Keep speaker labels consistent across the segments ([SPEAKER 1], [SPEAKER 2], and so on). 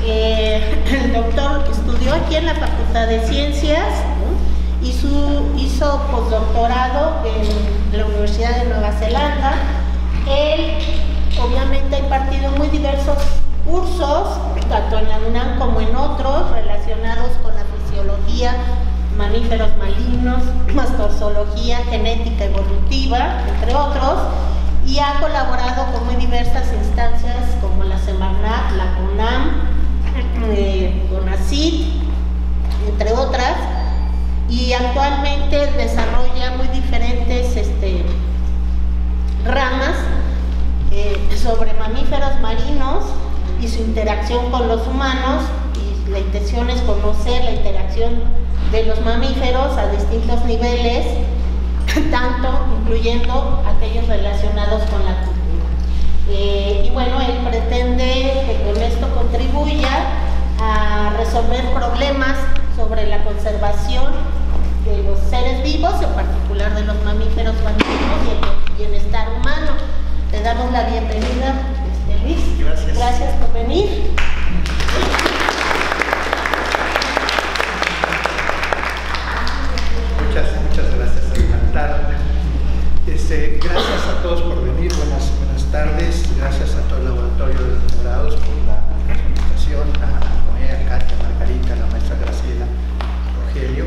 [SPEAKER 1] El doctor estudió aquí en la Facultad de Ciencias, ¿no? Hizo postdoctorado en la Universidad de Nueva Zelanda. Él obviamente ha impartido muy diversos cursos, tanto en la UNAM como en otros, relacionados con la fisiología, mamíferos marinos, mastorzoología, genética evolutiva, entre otros, y ha colaborado con muy diversas instancias como la Semarnat, la UNAM, CONACYT, entre otras, y actualmente desarrolla muy diferentes ramas sobre mamíferos marinos y su interacción con los humanos, y la intención es conocer la interacción de los mamíferos a distintos niveles, tanto incluyendo aquellos relacionados con la cultura. Y bueno, él pretende que con esto contribuya a resolver problemas sobre la conservación de los seres vivos, en particular de los mamíferos marinos y el bienestar humano. Le damos la bienvenida, Luis.
[SPEAKER 2] Gracias.
[SPEAKER 1] Gracias por venir.
[SPEAKER 2] Muchas gracias, Alejandra. Gracias a todos por venir, buenas tardes. Gracias a todo el laboratorio de doctorados por la invitación, a Noé, a Katia, a Margarita, a la maestra Graciela, Rogelio.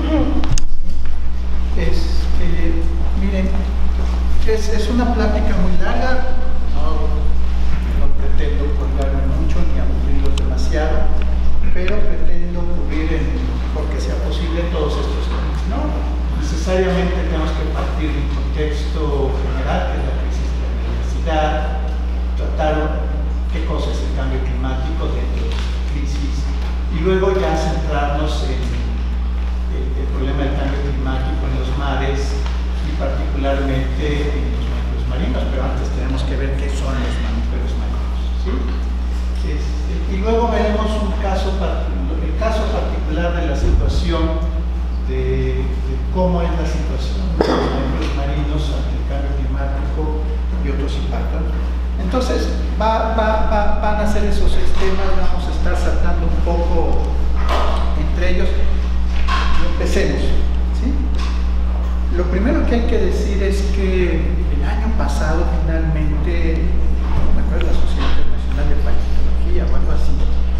[SPEAKER 2] Miren, es una plática muy larga, no pretendo colgarme mucho ni aburrirlos demasiado, pero pretendo cubrir en lo mejor que sea posible todos estos temas, ¿no? Necesariamente tenemos que partir de un contexto general, que es la crisis de la biodiversidad, tratar qué cosa es el cambio climático dentro de esta crisis, y luego ya centrarnos en el problema del cambio climático en los mares, y particularmente en los mamíferos marinos, pero antes tenemos que ver qué son los mamíferos marinos, ¿sí? Y luego veremos el caso particular de la situación de cómo es la situación de los mamíferos marinos ante el cambio climático y otros impactos. Entonces, van a ser esos 6 temas, vamos a estar saltando un poco entre ellos. Empecemos, ¿sí? Lo primero que hay que decir es que el año pasado finalmente, no me acuerdo, la Sociedad Internacional de Paleontología o algo así,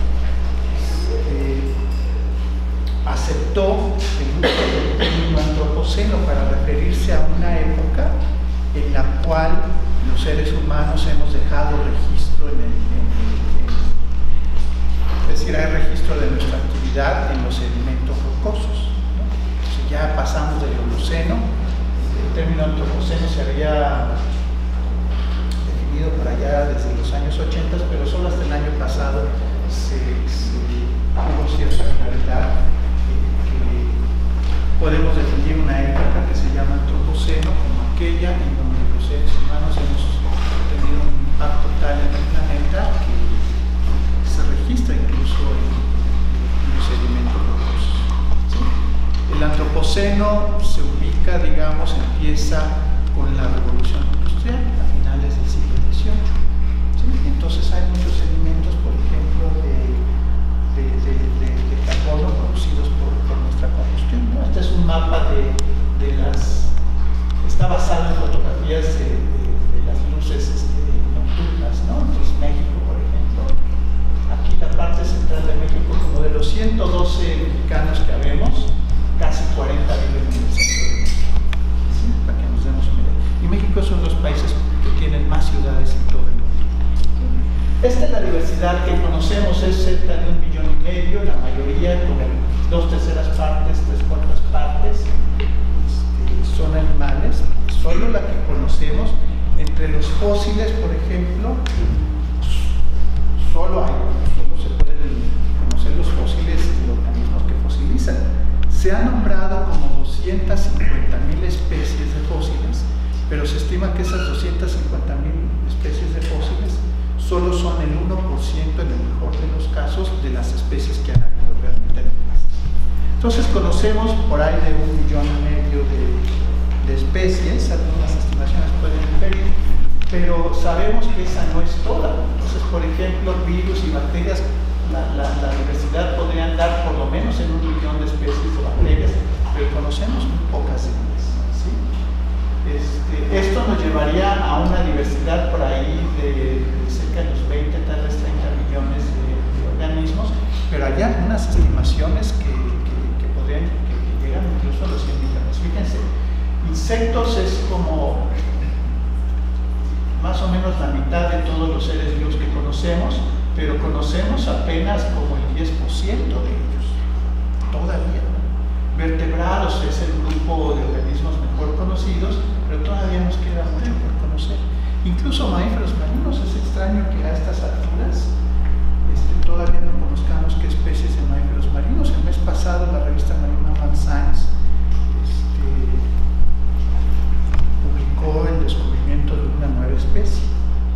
[SPEAKER 2] aceptó el término antropoceno para referirse a una época en la cual los seres humanos hemos dejado registro es decir, hay registro de nuestra actividad en los sedimentos rocosos, ¿no? Entonces ya pasamos del Holoceno. El término antropoceno se había definido por allá desde los años 80, pero solo hasta el año pasado hubo cierta claridad. Podemos definir una época que se llama antropoceno como aquella en donde los seres humanos hemos tenido un impacto tal en el planeta que se registra incluso en los sedimentos rocosos, ¿sí? El antropoceno se ubica, digamos, empieza con la revolución industrial a finales del siglo XVIII, ¿sí? Entonces hay muchos sedimentos, por ejemplo, de carbono producidos por nuestra combustión, ¿no? Este es un mapa está basado en fotografías de las luces nocturnas, ¿no? Entonces México, por ejemplo, aquí la parte central de México, como de los 112 mexicanos que habemos, casi 40 viven en el centro de México, ¿sí? Para que nos demos una idea. Y México es uno de los países que tienen más ciudades en todo el mundo. Esta es la diversidad que conocemos, es cerca de 1,5 millones, la mayoría con 2/3 partes, 3/4 partes son animales, solo la que conocemos. Entre los fósiles, por ejemplo, solo se pueden conocer los fósiles de organismos que fosilizan. Se han nombrado como 250.000 especies de fósiles, pero se estima que esas 250.000 especies de fósiles solo son el 1%, en el mejor de los casos, de las especies que han habido realmente en el pasado. Entonces conocemos por ahí de 1,5 millones de especies, algunas estimaciones pueden diferir, pero sabemos que esa no es toda. Entonces, por ejemplo, virus y bacterias la diversidad podría andar por lo menos en 1 millón de especies de bacterias, pero conocemos muy pocas de ellas, ¿sí? Esto nos llevaría a una diversidad por ahí de cerca de los 20, tal vez 30 millones de organismos, pero hay algunas estimaciones que llegan incluso a los 100 millones. Fíjense, insectos es como más o menos la mitad de todos los seres vivos que conocemos, pero conocemos apenas como el 10% de ellos, todavía. Vertebrados es el grupo de organismos mejor conocidos, pero todavía nos queda mucho por conocer. Incluso mamíferos marinos, es extraño que a estas alturas todavía no conozcamos qué especies de mamíferos marinos. El mes pasado la revista Marine Science publicó el descubrimiento de una nueva especie.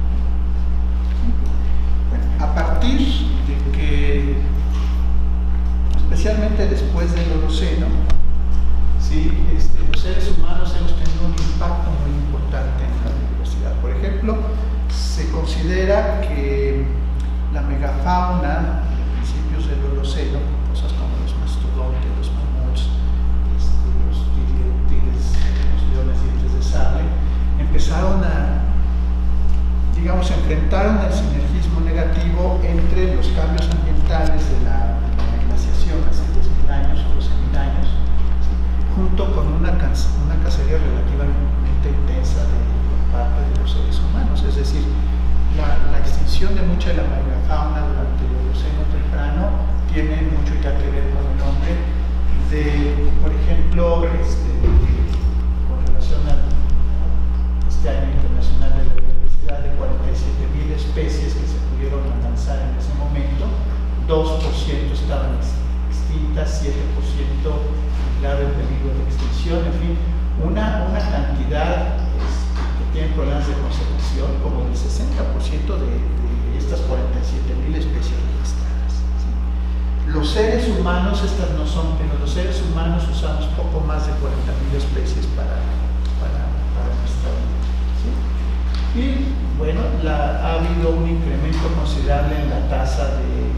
[SPEAKER 2] Bueno, a partir de que, especialmente después del Holoceno, ¿sí? Los seres humanos hemos tenido un impacto muy importante en la biodiversidad. Por ejemplo, se considera que la megafauna de principios del Holoceno, cosas como los mastodontes, los mamuts, los tigres, los leones dientes de sable, empezaron a, digamos, enfrentaron el sinergismo negativo entre los cambios ambientales de la glaciación hace 10.000 años o 12.000 años, ¿sí? Junto con una cacería relativamente intensa de parte de los seres humanos. Es decir, la extinción de mucha de la megafauna durante el Holoceno temprano tiene mucho ya que ver con el hombre. Por ejemplo, con relación a este año internacional de la biodiversidad, de 47.000 especies que se pudieron lanzar en ese momento, 2% estaban extintas, 7% en grave peligro de extinción, en fin, una cantidad que tiene problemas de conservación como del 60% de estas 47.000 especies registradas, ¿sí? Los seres humanos, estas no son, pero los seres humanos usamos poco más de 40.000 especies para nuestra vida, ¿sí? Y bueno, ha habido un incremento considerable en la tasa de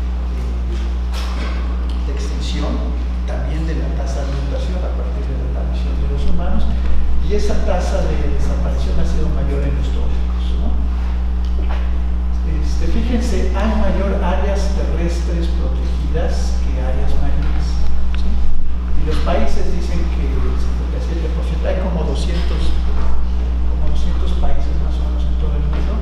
[SPEAKER 2] extinción, también de la tasa de mutación a partir de la aparición de los humanos, y esa tasa de desaparición ha sido mayor en los trópicos, ¿no? Fíjense, hay mayor áreas terrestres protegidas que áreas marinas, ¿sí? Y los países dicen que el 57%, hay como 200 países más o menos en todo el mundo.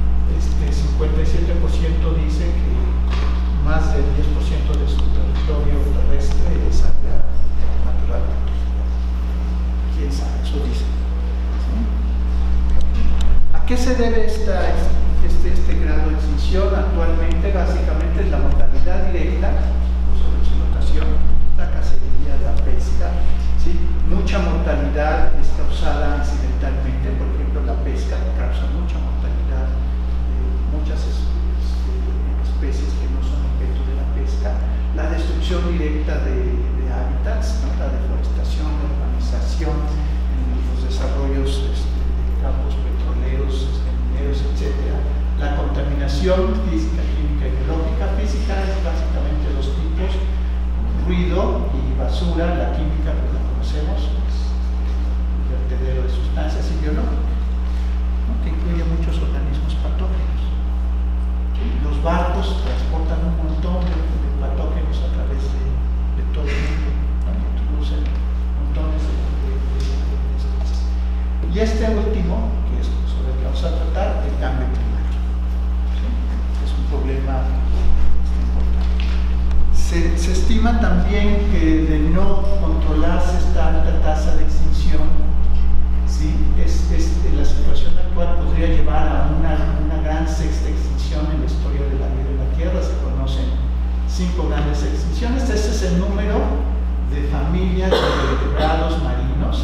[SPEAKER 2] 57% dice que más del 10% de su territorio terrestre es área natural protegida. ¿Quién sabe? Eso dice, ¿sí? ¿A qué se debe este grado de extinción? Actualmente básicamente es la mortalidad directa, la sobreexplotación, la cacería, la pesca, ¿sí? Mucha mortalidad es causada incidentalmente, por ejemplo la pesca causa mucha mortalidad de muchas especies que no son objeto de la pesca, la destrucción directa de hábitats, ¿no? La deforestación, la urbanización, los desarrollos de campos petroleros, mineros, etc. La contaminación física, química y biológica. Física es básicamente dos tipos: ruido y basura. La química, pues la conocemos, es el vertedero de sustancias, y biológica, ¿no? Que incluye muchos organismos patógenos. ¿Sí? Los barcos transportan un montón de patógenos a través de todo el mundo, ¿no? Introducen montones de especies. Y este último, que es sobre el que vamos a tratar, el cambio climático. Es un problema importante. Se estima también que de no controlarse esta alta tasa de extinción, ¿sí? La situación actual podría llevar a una gran sexta extinción en la historia de la vida en la Tierra. Se conocen 5 grandes extinciones. Este es el número de familias de vertebrados marinos.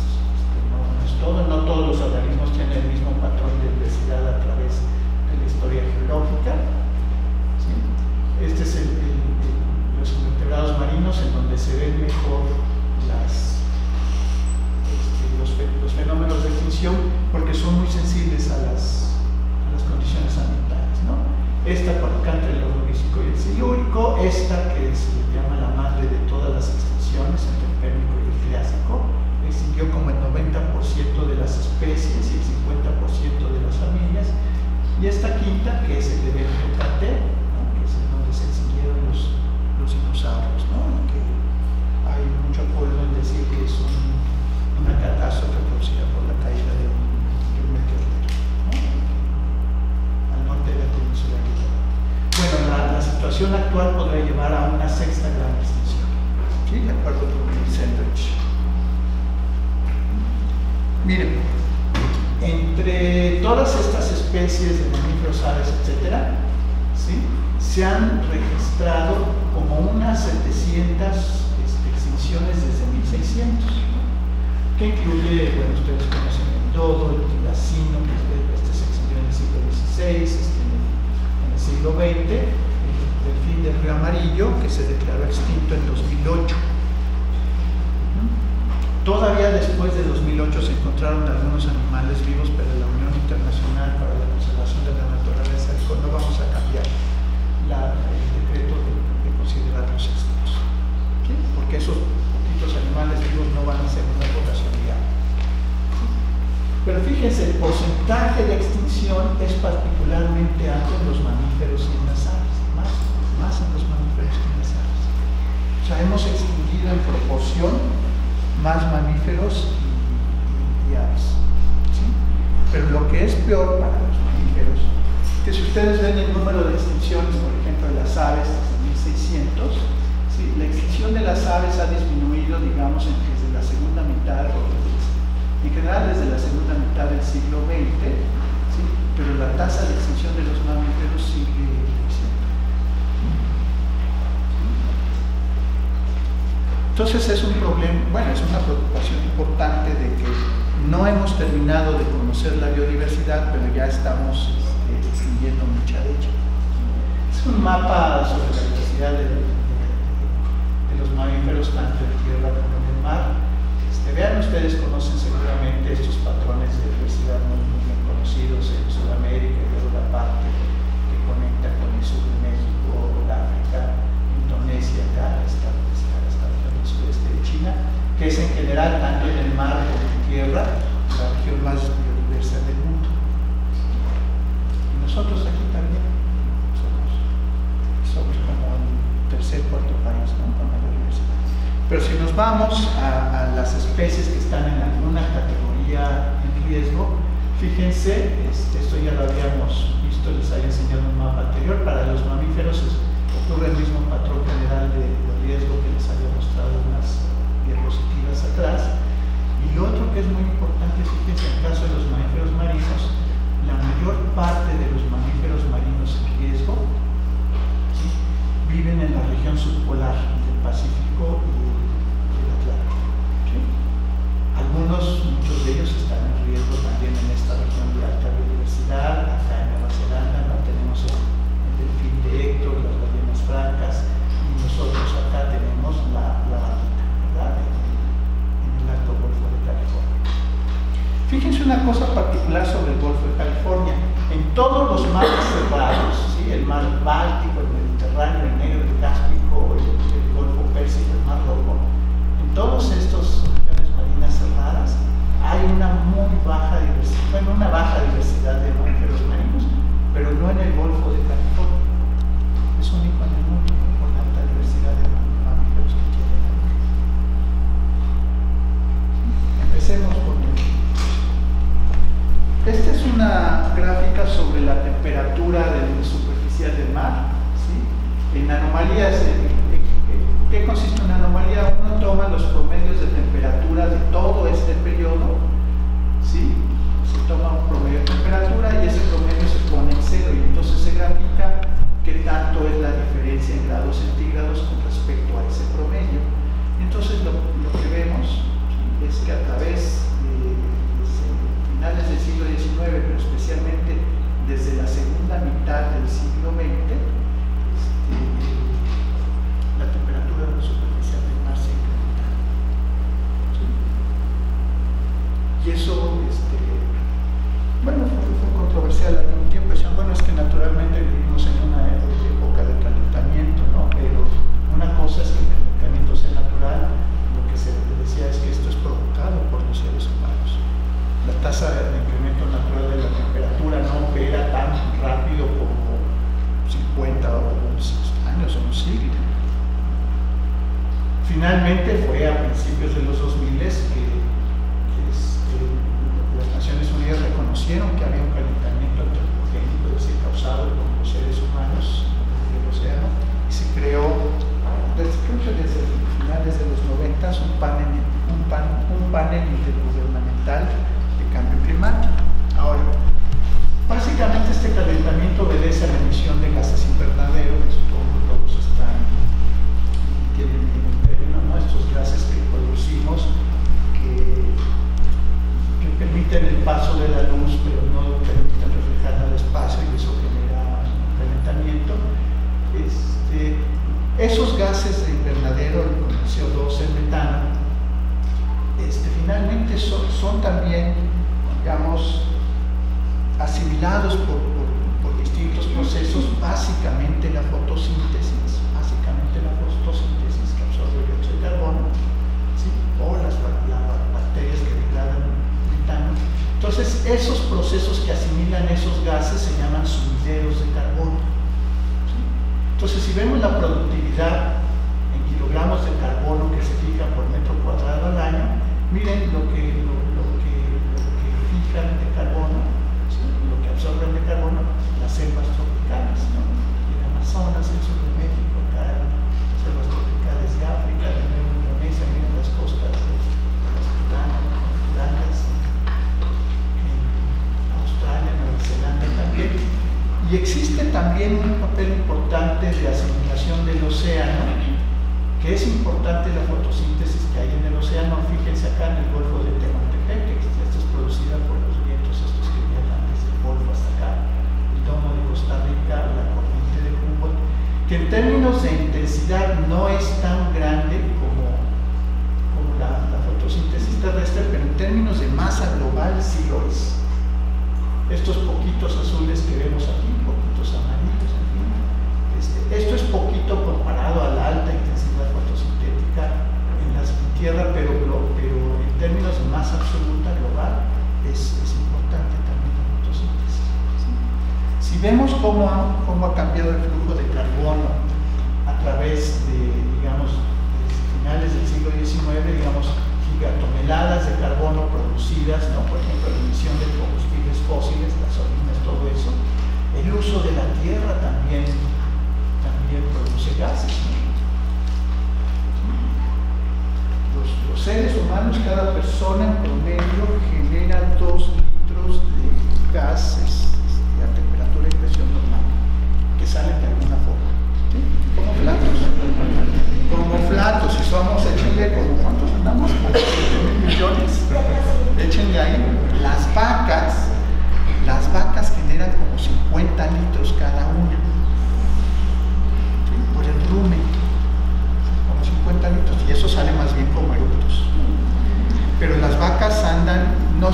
[SPEAKER 2] No todos los organismos tienen el mismo patrón de diversidad a través de la historia geológica, ¿sí? Este es los vertebrados marinos, en donde se ven mejor los fenómenos de extinción, porque son muy sensibles a las condiciones ambientales, ¿no? Esta, por acá entre el Ordovícico y el Y esta quinta, que es el evento Carter, ¿no? Que es en donde se extinguieron los dinosaurios, ¿no? Y que hay mucho acuerdo en decir que es una catástrofe producida por la caída de un meteorito, ¿no? Al norte de la península ibérica. Bueno, la situación actual podría llevar a una sexta gran extinción, ¿sí? De acuerdo con Sandwich. Miren, entre todas estas especies de mamíferos, aves, etcétera, ¿sí? Se han registrado como unas 700 extinciones desde 1600, ¿no? Que incluye, bueno, ustedes conocen el dodo, el tilacino, que se extinguió en el siglo XVI, en el siglo XX, el delfín del río Amarillo, que se declaró extinto en 2008. Todavía después de 2008 se encontraron algunos animales vivos, pero la Unión Internacional para la Conservación de la Naturaleza dijo: no vamos a cambiar el decreto de considerarlos extintos, ¿sí? Porque esos poquitos animales vivos no van a ser una población viable. Pero fíjense, el porcentaje de extinción es particularmente alto en los mamíferos y en las aves, más en los mamíferos que en las aves. O sea, hemos extinguido en proporción más mamíferos y aves, ¿sí? Pero lo que es peor para los mamíferos, que si ustedes ven el número de extinciones, por ejemplo, de las aves desde 1600, ¿sí? La extinción de las aves ha disminuido, digamos, desde la segunda mitad, en general desde la segunda mitad del siglo XX, ¿sí? Pero la tasa de extinción de los mamíferos sigue creciendo. Entonces es un problema, bueno, es una preocupación importante de que no hemos terminado de conocer la biodiversidad, pero ya estamos extinguiendo mucha de ella. Es un mapa sobre la diversidad de los mamíferos, tanto en tierra como en el mar. Vean, ustedes conocen seguramente estos patrones de diversidad muy bien conocidos en Sudamérica y luego la parte que conecta con el sur de México, África, Indonesia, acá está el sudeste de China, que es en general, tanto en el mar como en tierra, la región más biodiversa del mundo. Y nosotros aquí también somos como el tercer, cuarto país, ¿no? Con mayor diversidad. Pero si nos vamos a las especies que están en alguna categoría en riesgo, fíjense, esto ya lo habíamos visto, les había enseñado un mapa anterior. Para los mamíferos ocurre el mismo patrón general de riesgo que les había mostrado unas diapositivas atrás. Y lo otro que es muy importante, fíjense, en el caso de los mamíferos marinos, la mayor parte de los mamíferos marinos en riesgo, ¿sí?, viven en la región subpolar del Pacífico y del Atlántico, ¿sí? Muchos de ellos están en riesgo también en esta región de alta biodiversidad. Acá en Nueva Zelanda no tenemos el delfín de Héctor, las ballenas francas, y nosotros acá tenemos la vaquita, ¿verdad? En el Alto Golfo de California. Fíjense una cosa particular sobre el Golfo de California. En todos los mares cerrados, ¿sí?, el mar Báltico, el Mediterráneo, el Negro, el Cáspico, el Golfo Pérsico, el Mar Rojo, en todos estos regiones marinas cerradas hay una muy baja diversidad, bueno, una baja diversidad de mamíferos marinos, pero no en el Golfo de California. Es único en el mundo por la alta diversidad de mamíferos que tiene. Empecemos con esta es una gráfica sobre la temperatura superficial del mar, ¿sí? En anomalías, ¿qué consiste una anomalía? Uno toma los promedios de temperatura de todo este periodo, ¿sí? Se toma un promedio de temperatura y ese promedio se pone en cero y entonces se grafica qué tanto es la diferencia en grados centígrados con respecto a ese promedio. Entonces lo que vemos, ¿sí?, es que a través de finales del siglo XIX, pero especialmente desde la segunda mitad del siglo XX, la temperatura superficial del mar se incrementa, ¿sí? Y eso, bueno, fue controversial algún tiempo. Decían, bueno, es que naturalmente vivimos en una época de calentamiento, ¿no? Pero una cosa es que el calentamiento sea natural, lo que se decía es que esto es provocado por los seres humanos. La tasa de incremento natural de la temperatura no opera tan finalmente fue a principios de los 2000 que las Naciones Unidas reconocieron que había un calentamiento antropogénico, es decir, causado por los seres humanos del océano, y se creó, creo que desde finales de los 90, un panel intergubernamental de cambio climático. Ahora, básicamente este calentamiento obedece a la emisión de gases invernadero, que todos tienen un término, ¿no? Estos gases que producimos que permiten el paso de la luz, pero no permiten reflejarla al espacio, y eso genera un calentamiento. Esos gases de invernadero, como el CO2, el metano, finalmente son también, digamos, asimilados por distintos procesos, básicamente la fotosíntesis que absorbe el dióxido de carbono, ¿sí? O las bacterias que degradan metano. Entonces, esos procesos que asimilan esos gases se llaman sumideros de carbono, ¿sí? Entonces, si vemos la productividad en kilogramos de carbono que se fija por metro cuadrado al año, miren lo que fijan de carbono, ¿sí? Lo que absorben de carbono las selvas tropicales, ¿no? El Amazonas, el sur de México, acá, las selvas tropicales de África, de Nueva Indonesia, miren las costas de las Sudananas, en Australia, Nueva Zelanda también. Y existe también un papel importante de asimilación del océano, que es importante la fotosíntesis que hay en el océano. Fíjense acá en el Golfo de Tehuantepec, esto es producida por los vientos estos que viajan desde el Golfo hasta acá, el domo de Costa Rica, la corriente de Humboldt, que en términos de intensidad no es tan grande como la fotosíntesis terrestre, pero en términos de masa global sí lo es. Estos poquitos azules que vemos aquí, poquitos amarillos, en fin, esto es poquito comparado a la alta intensidad fotosintética en la Tierra, pero en términos de masa absoluta global es importante también la fotosíntesis, ¿sí? Si vemos cómo ha cambiado el flujo de carbono a través de, digamos, desde finales del siglo XIX, digamos, gigatoneladas de carbono producidas, ¿no? Por ejemplo, la emisión de combustibles fósiles, gasolinas, todo eso, el uso de la tierra también produce gases, ¿no? Los seres humanos, cada persona en promedio genera 2 litros de gases a temperatura y presión normal, que salen de alguna forma, ¿sí? Como flatos, si somos, échenle como cuántos andamos, 7.000 millones, échenle ahí. Las vacas generan como 50 litros cada una, ¿sí? Por el rumen, como 50 litros, y eso sale más bien como eructos. Pero las vacas andan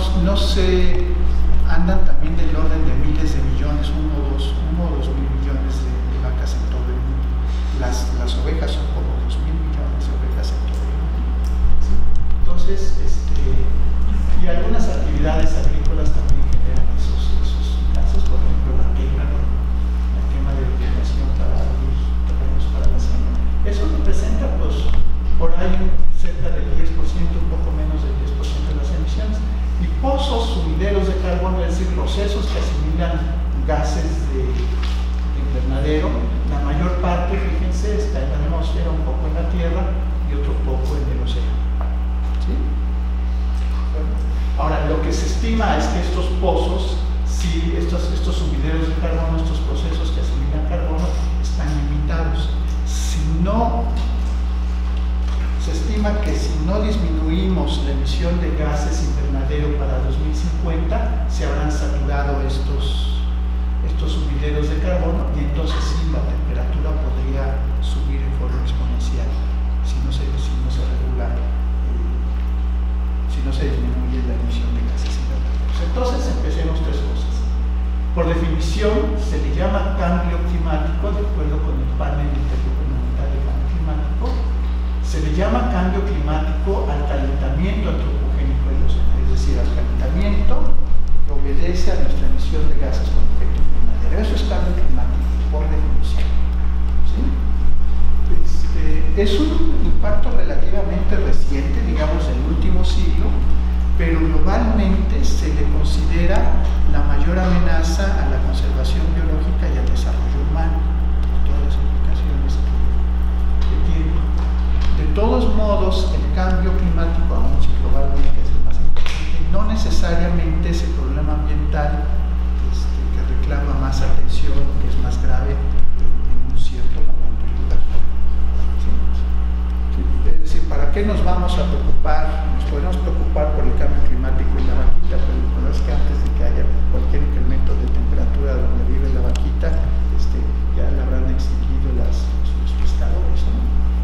[SPEAKER 2] también del orden de miles de millones, 1 o 2 mil millones de vacas en todo el mundo. Las ovejas son como 2.000 millones de ovejas en todo el mundo, ¿sí? Entonces, y algunas actividades agrícolas también generan esos gases, por ejemplo la quema de vegetación para los terrenos para la siembra. Eso representa, pues, por ahí cerca del 10%, un poco menos del 10% de las emisiones. Y pozos sumideros de carbono, es decir, procesos que asimilan gases de invernadero, la mayor parte, fíjense, está en la atmósfera, un poco en la Tierra y otro poco en el océano, ¿sí? Ahora, lo que se estima es que estos pozos, sí, estos sumideros de carbono, estos procesos que asimilan carbono, están limitados. Se estima que si no disminuimos la emisión de gases invernadero para 2050, se habrán saturado estos sumideros de carbono, y entonces sí, la temperatura podría subir en forma exponencial si no se regula, si no se disminuye la emisión de gases invernaderos. Entonces, empecemos 3 cosas. Por definición, se le llama cambio climático, de acuerdo con el panel intergubernamental de cambio climático. Se le llama cambio climático al calentamiento antropogénico del océano, es decir, al calentamiento que obedece a nuestra emisión de gases con efecto invernadero. Eso es cambio climático, por definición, ¿sí? Es un impacto relativamente reciente, digamos el último siglo, pero globalmente se le considera la mayor amenaza a la conservación biológica y al desarrollo humano, todas las implicaciones que tiene. De todos modos, el cambio climático, aún si globalmente es el más importante, no necesariamente es el problema ambiental que reclama más atención o que es más grave en un cierto momento y lugar. ¿Sí? Es decir, ¿para qué nos vamos a preocupar? Nos podemos preocupar por el cambio climático y la vaquita, pero lo verdad es que antes de que haya cualquier incremento de temperatura donde vive la vaquita, ya la habrán extinguido los pescadores, ¿no?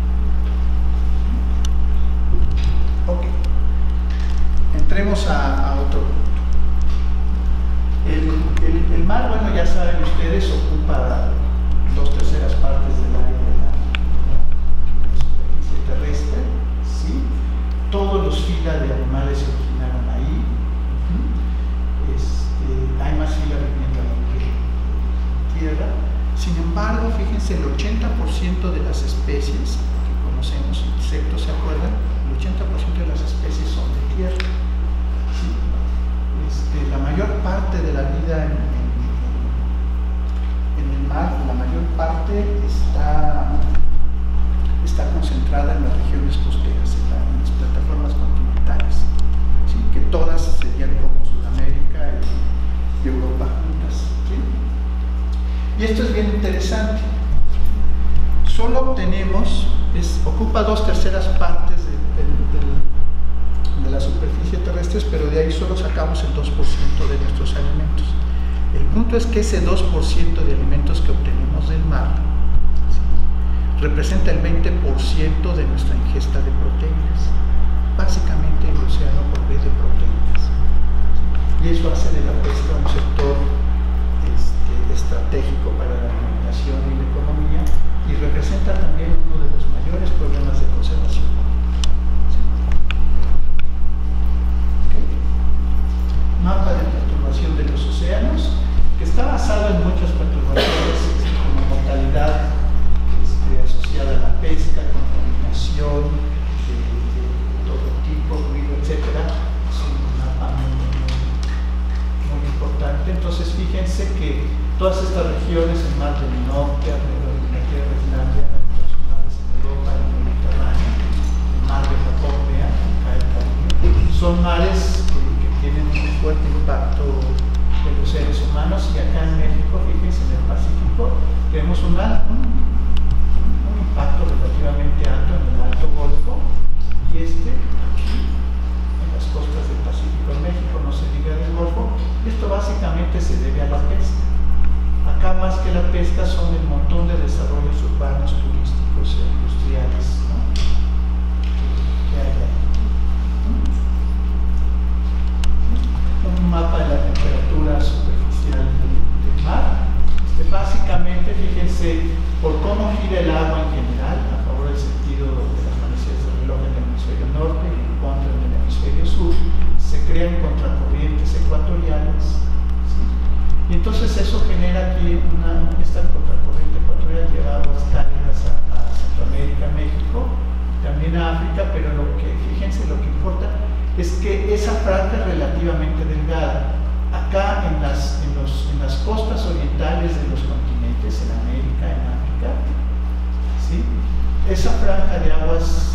[SPEAKER 2] Ok. Entremos a otro punto. El mar, bueno, ya saben ustedes, ocupa 2/3 partes del área de la superficie terrestre, ¿sí? Todos los filas de animales se originaron ahí. Hay más filas viviendo ahí que en tierra. Sin embargo, fíjense, el 80% de las especies que conocemos, insectos, ¿se acuerdan? El 80% de las especies son de tierra. ¿Sí? La mayor parte de la vida en el mar, la mayor parte está concentrada en las regiones costeras, en las plataformas continentales, ¿sí? Que todas serían como Sudamérica y Europa juntas, ¿sí? Y esto es bien interesante. Solo obtenemos, ocupa 2/3 partes de la superficie terrestre, pero de ahí solo sacamos el 2% de nuestros alimentos. El punto es que ese 2% de alimentos que obtenemos del mar, ¿sí?, representa el 20% de nuestra ingesta de proteínas. Básicamente el océano provee de proteínas, ¿sí? Y eso hace de la pesca un sector estratégico para la alimentación y la economía, y representa también uno de los mayores problemas de conservación. Mapa de perturbación de los océanos, que está basado en muchas perturbaciones como mortalidad asociada a la pesca, contaminación de todo tipo, ruido, etc. Es un mapa muy importante. Entonces fíjense que todas estas regiones, el mar del norte, alrededor de la tierra de Islandia, los mares en Europa, en el Mediterráneo, el mar de Japón, vean, acá el Caribe, son mares tienen un fuerte impacto de los seres humanos, y acá en México, fíjense, en el Pacífico, tenemos un impacto relativamente alto en el Alto Golfo, y aquí, en las costas del Pacífico en México, no se diga del Golfo. Esto básicamente se debe a la pesca. Acá más que la pesca son el montón de desarrollos urbanos, turísticos e industriales, ¿no?, que hay ahí. Un mapa de la temperatura superficial del mar. Básicamente, fíjense, por cómo gira el agua en general, a favor del sentido de las manecillas del reloj en el hemisferio norte y en contra en el hemisferio sur, se crean contracorrientes ecuatoriales, ¿sí? Y entonces eso genera aquí esta contracorriente ecuatorial lleva aguas cálidas a Centroamérica, México, también a África, pero fíjense, lo que importa es que esa franja es relativamente delgada. Acá en las costas orientales de los continentes, en América, en África, ¿sí?, esa franja de aguas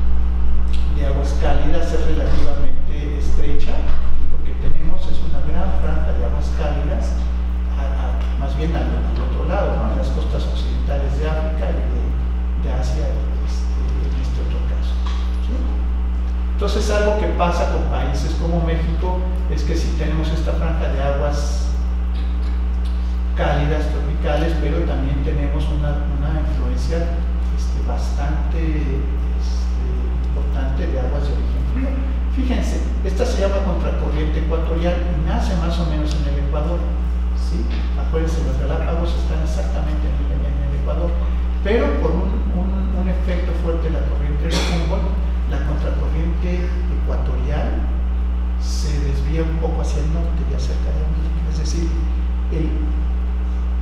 [SPEAKER 2] cálidas es relativamente estrecha, y lo que tenemos es una gran franja de aguas cálidas, más bien al otro lado, ¿no?, en las costas occidentales de África y de Asia, en este otro caso, ¿sí? Entonces, algo que pasa con países como México es que sí tenemos esta franja de aguas cálidas, tropicales, pero también tenemos una influencia bastante importante de aguas de origen frío. Fíjense, esta se llama contracorriente ecuatorial y nace más o menos en el Ecuador, ¿sí? Acuérdense, los Galápagos están exactamente en el Ecuador, pero por un efecto fuerte de la corriente de Humboldt, la contracorriente ecuatorial se desvía un poco hacia el norte y acerca de América. Es decir,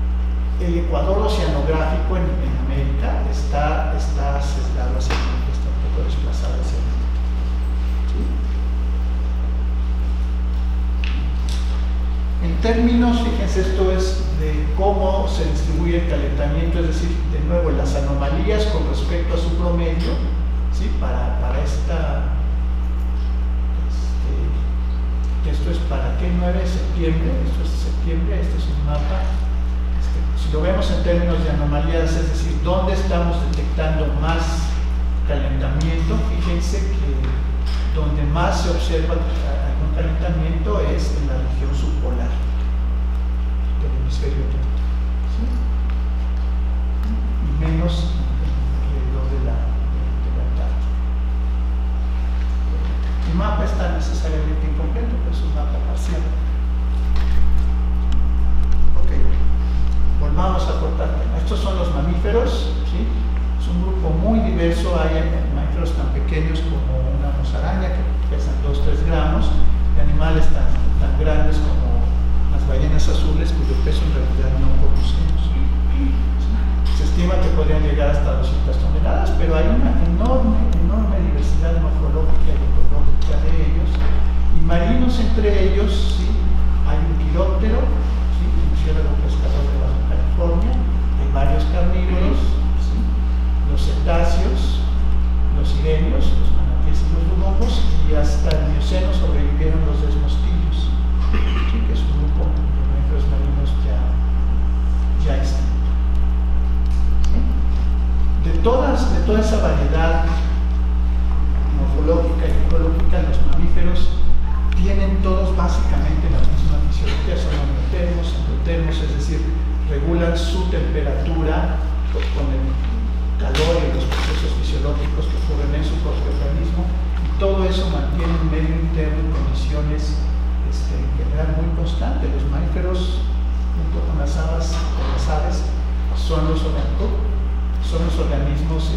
[SPEAKER 2] el ecuador oceanográfico en América está sesgado hacia el norte, está trófico desplazado hacia el norte. ¿Sí? En términos, fíjense, esto es de cómo se distribuye el calentamiento, es decir, de nuevo, las anomalías con respecto a su promedio, ¿sí? Para esta, esto es para qué 9 de septiembre, esto es septiembre, este es un mapa, si lo vemos en términos de anomalías, es decir, dónde estamos detectando más calentamiento, fíjense que donde más se observa algún calentamiento es en la región subpolar del hemisferio norte, ¿sí? Y menos alrededor de la Antártida. El mapa está necesariamente incompleto, pero es un mapa parcial. Ok, volvamos a cortar tema. Estos son los mamíferos, ¿sí? Es un grupo muy diverso, hay mamíferos tan pequeños como una musaraña que pesan 2-3 gramos, y animales tan grandes como las ballenas azules cuyo peso en realidad no conocemos. ¿Sí? Se estima que podrían llegar hasta 200 toneladas, pero hay una enorme diversidad morfológica y ecológica de ellos, y marinos entre ellos, ¿sí? Hay un quiróptero, ¿sí? Un murciélago pescador de Baja California, hay varios carnívoros, ¿sí? Los cetáceos, los sirenios, los manatíes y los lumongos, y hasta el Mioceno sobrevivieron los desmostillos, ¿sí? Que es un grupo de mamíferos marinos ya extinto. ¿Sí? De toda esa variedad morfológica y ecológica, los mamíferos tienen todos básicamente la misma fisiología, son endotermos, es decir, regulan su temperatura con el calor y los procesos fisiológicos que ocurren en su propio organismo, y todo eso mantiene un medio interno en condiciones en general muy constante. Los mamíferos, junto con las aves, son los organismos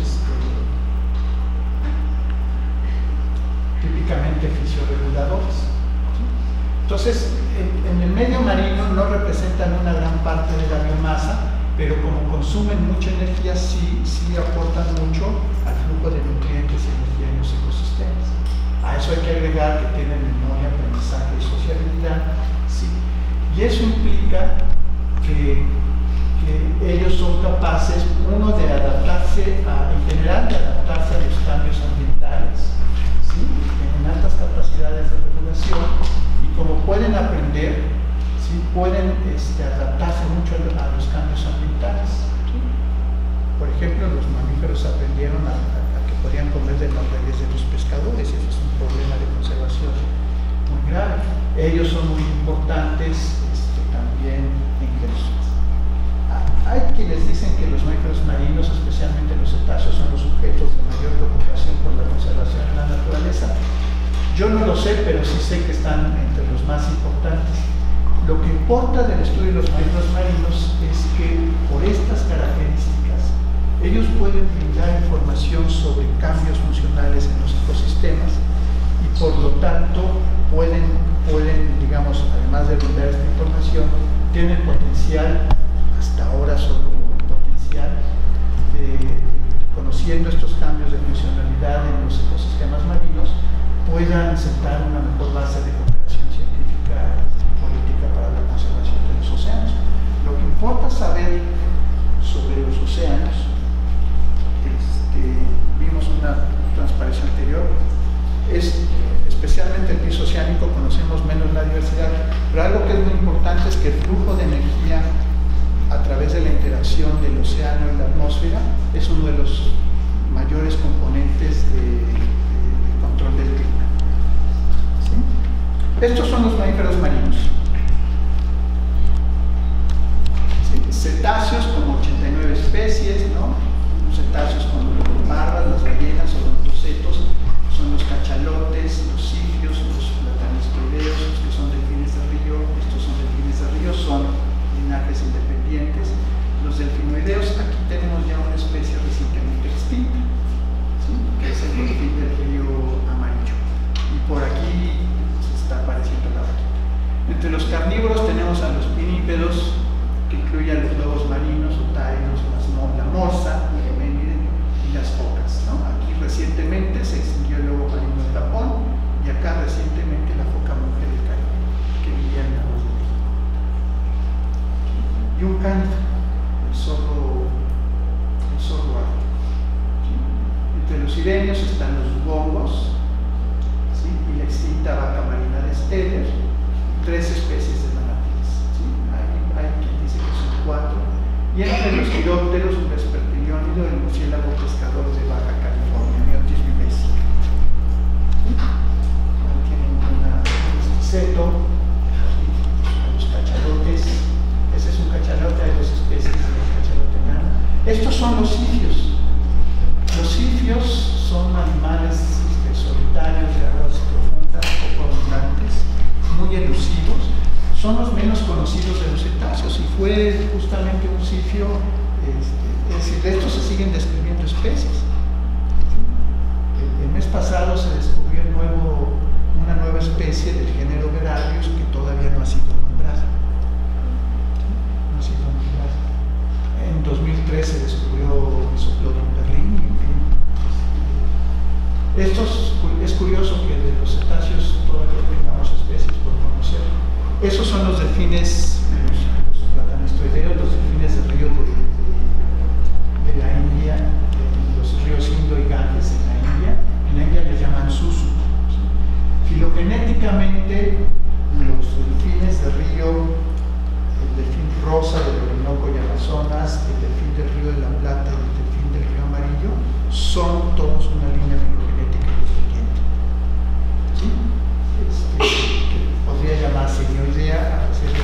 [SPEAKER 2] típicamente fisioreguladores. ¿Sí? Entonces, en el medio marino no representan una gran parte de la biomasa, pero como consumen mucha energía, sí aportan mucho al flujo de nutrientes y energía en los ecosistemas. A eso hay que agregar que tienen memoria, aprendizaje y sociabilidad, ¿sí? Y eso implica que ellos son capaces, uno, de adaptarse en general, de adaptarse a los cambios ambientales, ¿sí? Tienen altas capacidades de regulación, y como pueden aprender, ¿sí? Pueden adaptarse mucho a los cambios ambientales, ¿sí? Por ejemplo, los mamíferos aprendieron a que podían comer de las redes de los pescadores, y eso es un problema de conservación muy grave. Ellos son muy importantes también en que hay quienes dicen que los mamíferos marinos, especialmente los cetáceos, son los sujetos de mayor preocupación por la conservación en la naturaleza. Yo no lo sé, pero sí sé que están entre los más importantes. Lo que importa del estudio de los mamíferos marinos es que, por estas características, ellos pueden brindar información sobre cambios funcionales en los ecosistemas, y por lo tanto pueden, digamos, además de brindar esta información, tienen potencial, hasta ahora solo potencial, de, conociendo estos cambios de funcionalidad en los ecosistemas marinos, puedan sentar una mejor base de cooperación científica y política para la conservación de los océanos. Lo que importa saber sobre los océanos, vimos una transparencia anterior, es especialmente el piso oceánico, conocemos menos la diversidad, pero algo que es muy importante es que el flujo de energía a través de la interacción del océano y la atmósfera es uno de los mayores componentes de control del clima. ¿Sí? Estos son los mamíferos marinos. ¿Sí? Cetáceos como 89 especies, ¿no? Los cetáceos con barbas, las ballenas o los bocetos, son los cachalotes, los cifios, los platanistoideos, los que son delfines de río. Estos son delfines de río, son linajes independientes. Los delfinoideos, aquí tenemos ya una especie recientemente extinta, ¿sí? Que es el delfín del río amarillo, y por aquí se está apareciendo la vaquita. Entre los carnívoros tenemos a los pinípedos, que incluyen los lobos marinos, otarios, la morsa, el heménide, y y las focas, ¿no? Aquí recientemente se extinguió el lobo marino de Japón y acá recientemente la foca monje del Caribe, que vivía en aguas de México. Y un cánido, el zorro ártico. Entre los sirenios están los dugongos, ¿sí? Y la extinta vaca marina de Steller, 3 especies de manatíes, ¿sí? Hay quien dice que son 4. Y entre los quirópteros, un vespertiliónido, el murciélago pescador de Baja California, Myotis vivesica. ¿Sí? Tienen un esticeto, a los cachalotes. Ese es un cachalote, hay 2 especies de cachalote enano. Estos son los sifios. Los sifios son animales solitarios de aguas profundas, poco abundantes, muy elusivos. Son los menos conocidos de los cetáceos y fue justamente un sifio, es decir, de estos se siguen describiendo especies. El mes pasado se descubrió una nueva especie del género Verarius que todavía no ha sido nombrada. En 2003 se descubrió Mesoplodon berlini, en fin. Es curioso que de los cetáceos todavía tengamos especies por conocer. Esos son los delfines, los platanistoideos, los delfines de río de la India, los ríos Indo y Ganges en la India. En la India les llaman susu. ¿Sí? Filogenéticamente, los delfines de río, el delfín rosa del Orinoco y Amazonas, el delfín del río de la Plata y el delfín del río Amarillo, son todos una línea filogenética distinta. ¿Sí? Que podría llamarse Ioidea a reserva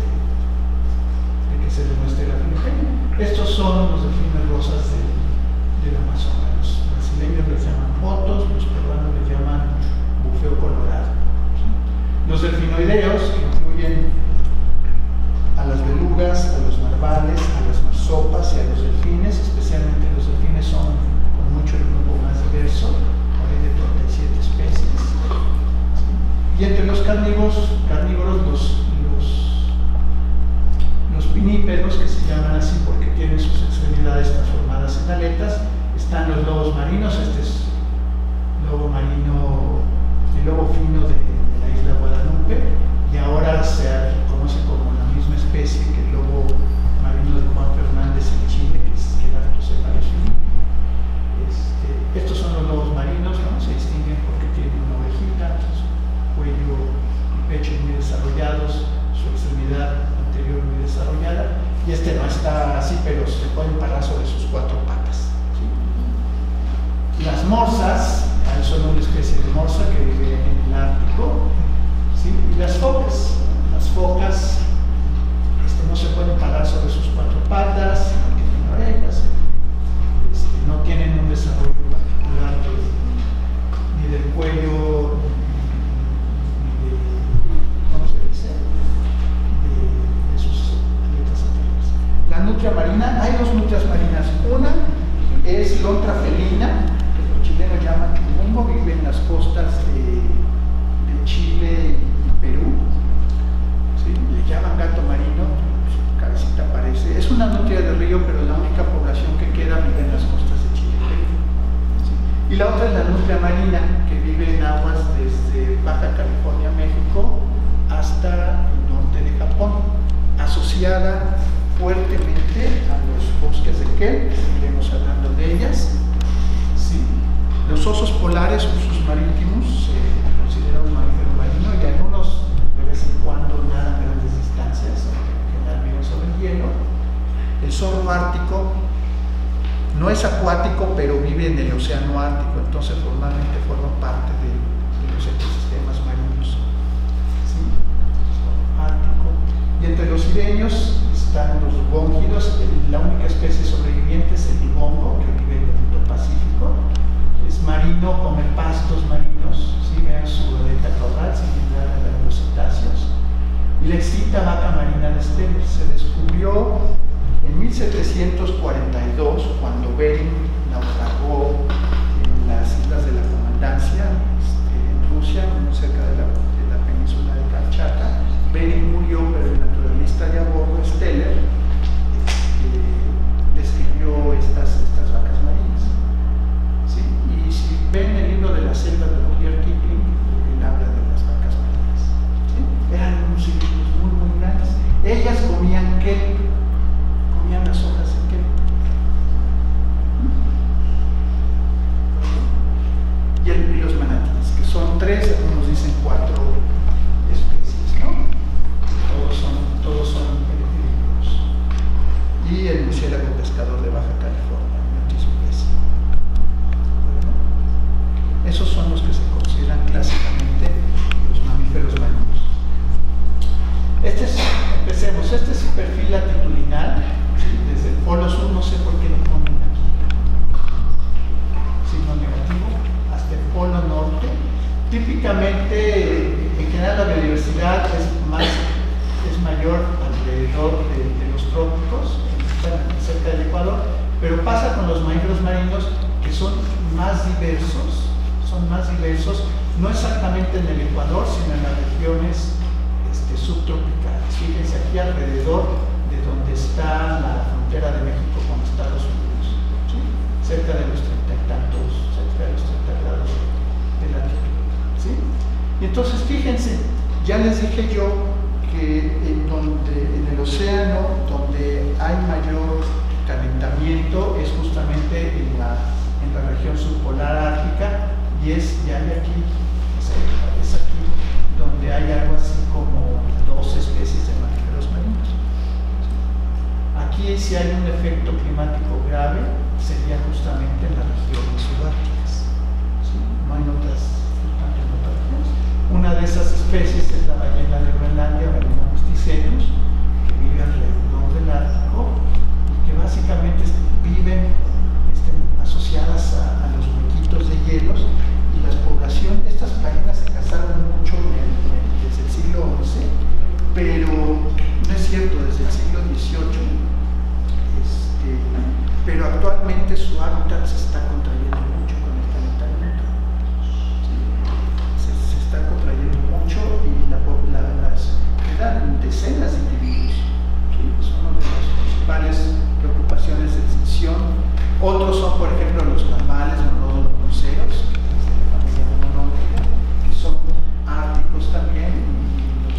[SPEAKER 2] de que se demuestre la filogenia. Estos son los delfines rosas del Amazonas. Los brasileños les llaman potos, los peruanos les llaman bufeo colorado. ¿Sí? Los delfinoideos, que incluyen a las belugas, a los narvales, a las marsopas y a los delfines, especialmente los delfines son con mucho el grupo más diverso, por ahí de 37 especies. ¿Sí? Y entre los carnívoros los pinípedos, que se llaman así porque tienen sus extremidades transformadas en aletas, están los lobos marinos. Este es lobo marino, el lobo fino de la isla Guadalupe, y ahora se conoce como la misma especie que el lobo marino de Juan Fernández en Chile, que es Gerartocephalus filipi. Estos son los lobos marinos, ¿no? Se distinguen porque tienen una ovejita, su cuello y pecho muy desarrollados, su extremidad anterior muy desarrollada, y este no está así, pero se pueden parar sobre sus 4 patas. ¿Sí? Las morsas son una especie de morsa que vive en el Ártico. ¿Sí? Y las focas no se pueden parar sobre sus 4 patas, no tienen orejas, no tienen un desarrollo particular ni del cuello, ni de, ¿cómo se dice?, de sus aletas anteriores. La nutria marina, hay 2 nutrias marinas. Una es lontra felina, que los chilenos llaman tumungo, vive en las costas de Chile y Perú. ¿Sí? Le llaman gato marino, su cabecita parece. Es una nutria de río, pero la única población que queda vive en las costas de Chile y Perú. ¿Sí? Y la otra es la nutria marina, que vive en aguas desde Baja California, México, hasta el norte de Japón, asociada fuertemente a los bosques de kelp, seguiremos hablando de ellas. ¿Sí? Los osos polares, Ursus maritimus, se considera un mamífero marino, y algunos de vez en cuando nadan grandes distancias, en general viven sobre el hielo. El zorro ártico no es acuático, pero vive en el océano Ártico, entonces formalmente forma parte de los ecosistemas marinos. ¿Sí? Zorro ártico. Y entre los sirenios están los dugóngidos. La única especie sobreviviente es el dugongo, que vive en el Indo-Pacífico. Es marino, come pastos marinos. ¿Sí? Vean su aleta caudal, similar a la de los cetáceos. Y la extinta vaca marina de Steller se descubrió en 1742, cuando Bering naufragó en las islas de la Comandancia, 3, algunos dicen 4 especies, ¿no? Todos son periféricos. Y el murciélago pescador de Baja California, multiespecie. Bueno, esos son los que se consideran clásicamente los mamíferos marinos. Empecemos, este es el perfil latitudinal, ¿sí? Desde el polo sur, no sé por qué lo ponen aquí, signo negativo, hasta el polo norte. Típicamente, en general, la biodiversidad es mayor alrededor de los trópicos, cerca del Ecuador, pero pasa con los mamíferos marinos, que son más diversos, no exactamente en el Ecuador, sino en las regiones subtropicales. Fíjense aquí alrededor de donde está la frontera de México con Estados Unidos, ¿sí? Cerca de los 30 grados de latitud, ¿sí? Y entonces fíjense, ya les dije yo que en el océano donde hay mayor calentamiento es justamente en la región subpolar ártica, y hay aquí, es aquí donde hay algo así como 2 especies de mamíferos marinos. Aquí, si hay un efecto climático grave, sería justamente en las regiones subárticas, ¿sí? No hay otras regiones. Una de esas especies es la ballena de Groenlandia, Ballena mysticenus, que vive alrededor del Ártico y que básicamente viven asociadas a los huequitos de hielos, y las poblaciones, estas ballenas se cazaron mucho desde el siglo XI, pero no es cierto, desde el siglo XVIII, pero actualmente su hábitat se está contrayendo mucho con el calentamiento, ¿sí? Se está contrayendo mucho, y quedan decenas de individuos, ¿sí? Es una de las principales preocupaciones de extinción. Otros son, por ejemplo, los tamales monodonticeros, de la familia monodóntica, que son árticos también, y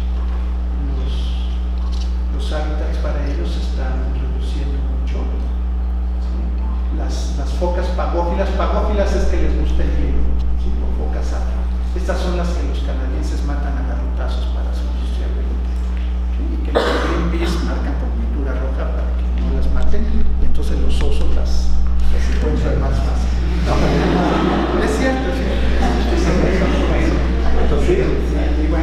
[SPEAKER 2] los hábitats para ellos se están reduciendo mucho. ¿Sí? Las focas pagófilas es que les gusta el hielo, ¿sí? O focas árticas. Estas son las que los canadienses matan a garrotazos para su industria agrícola, ¿sí? Y que los Greenpeace marcan por pintura roja para que no las maten, y entonces los osos las encuentran más fácil. No, es cierto, sí. Y bueno,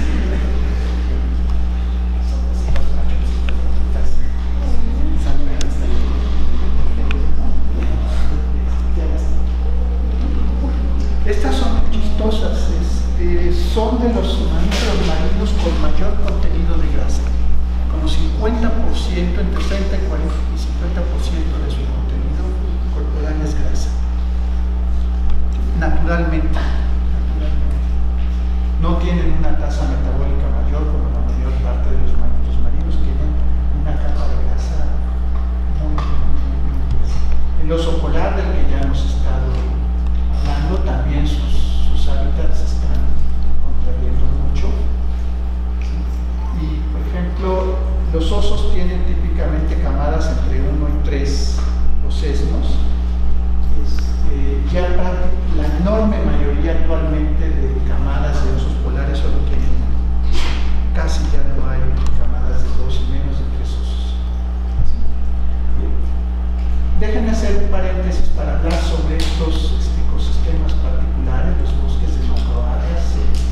[SPEAKER 2] estas son chistosas, son de los mamíferos marinos con mayor contenido de grasa, como 50%, entre 30 y 40 y 50% de su contenido corporal es grasa. Naturalmente. No tienen una tasa metabólica mayor como la mayor parte de los mamíferos marinos, tienen una capa de grasa muy gruesa. El oso polar, del que ya hemos estado hablando, también sus hábitats están contrayendo mucho. Y, por ejemplo, los osos tienen típicamente camadas entre 1 y 3 ocesnos. Ya la enorme mayoría actualmente de camadas de osos polares solo tienen uno. Casi ya no hay camadas de 2 y menos de 3 osos. Déjenme hacer un paréntesis para hablar sobre estos ecosistemas particulares, los bosques de macroalgas,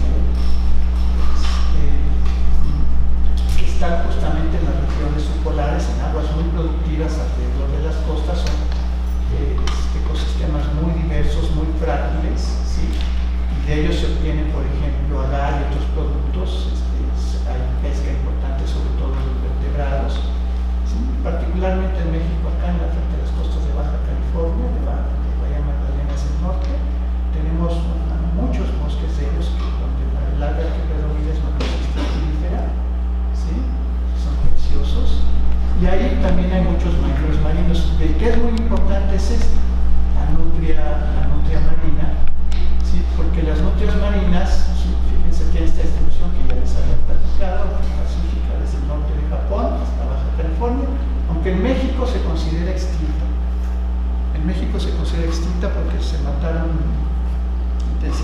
[SPEAKER 2] que están justamente en las regiones subpolares, en aguas muy productivas alrededor de las costas. Son ecosistemas muy diversos, muy frágiles, ¿sí? Y de ellos se obtienen, por ejemplo, agar y otros productos. Hay pesca importante, sobre todo de los vertebrados, ¿sí? Particularmente en México, acá en la frente de las costas de Baja California, de Bahía Magdalena hacia el norte, tenemos muchos bosques de ellos donde el alga que predomina es Macrocystis prolífera, ¿sí? Son preciosos. Y ahí también hay muchos mamíferos marinos. El que es muy importante es la nutria marina, ¿sí? Porque las nutrias marinas, ¿sí? Fíjense que esta distribución que ya les había platicado, pacífica desde el norte de Japón hasta Baja California, aunque en México se considera extinta. En México se considera extinta porque se mataron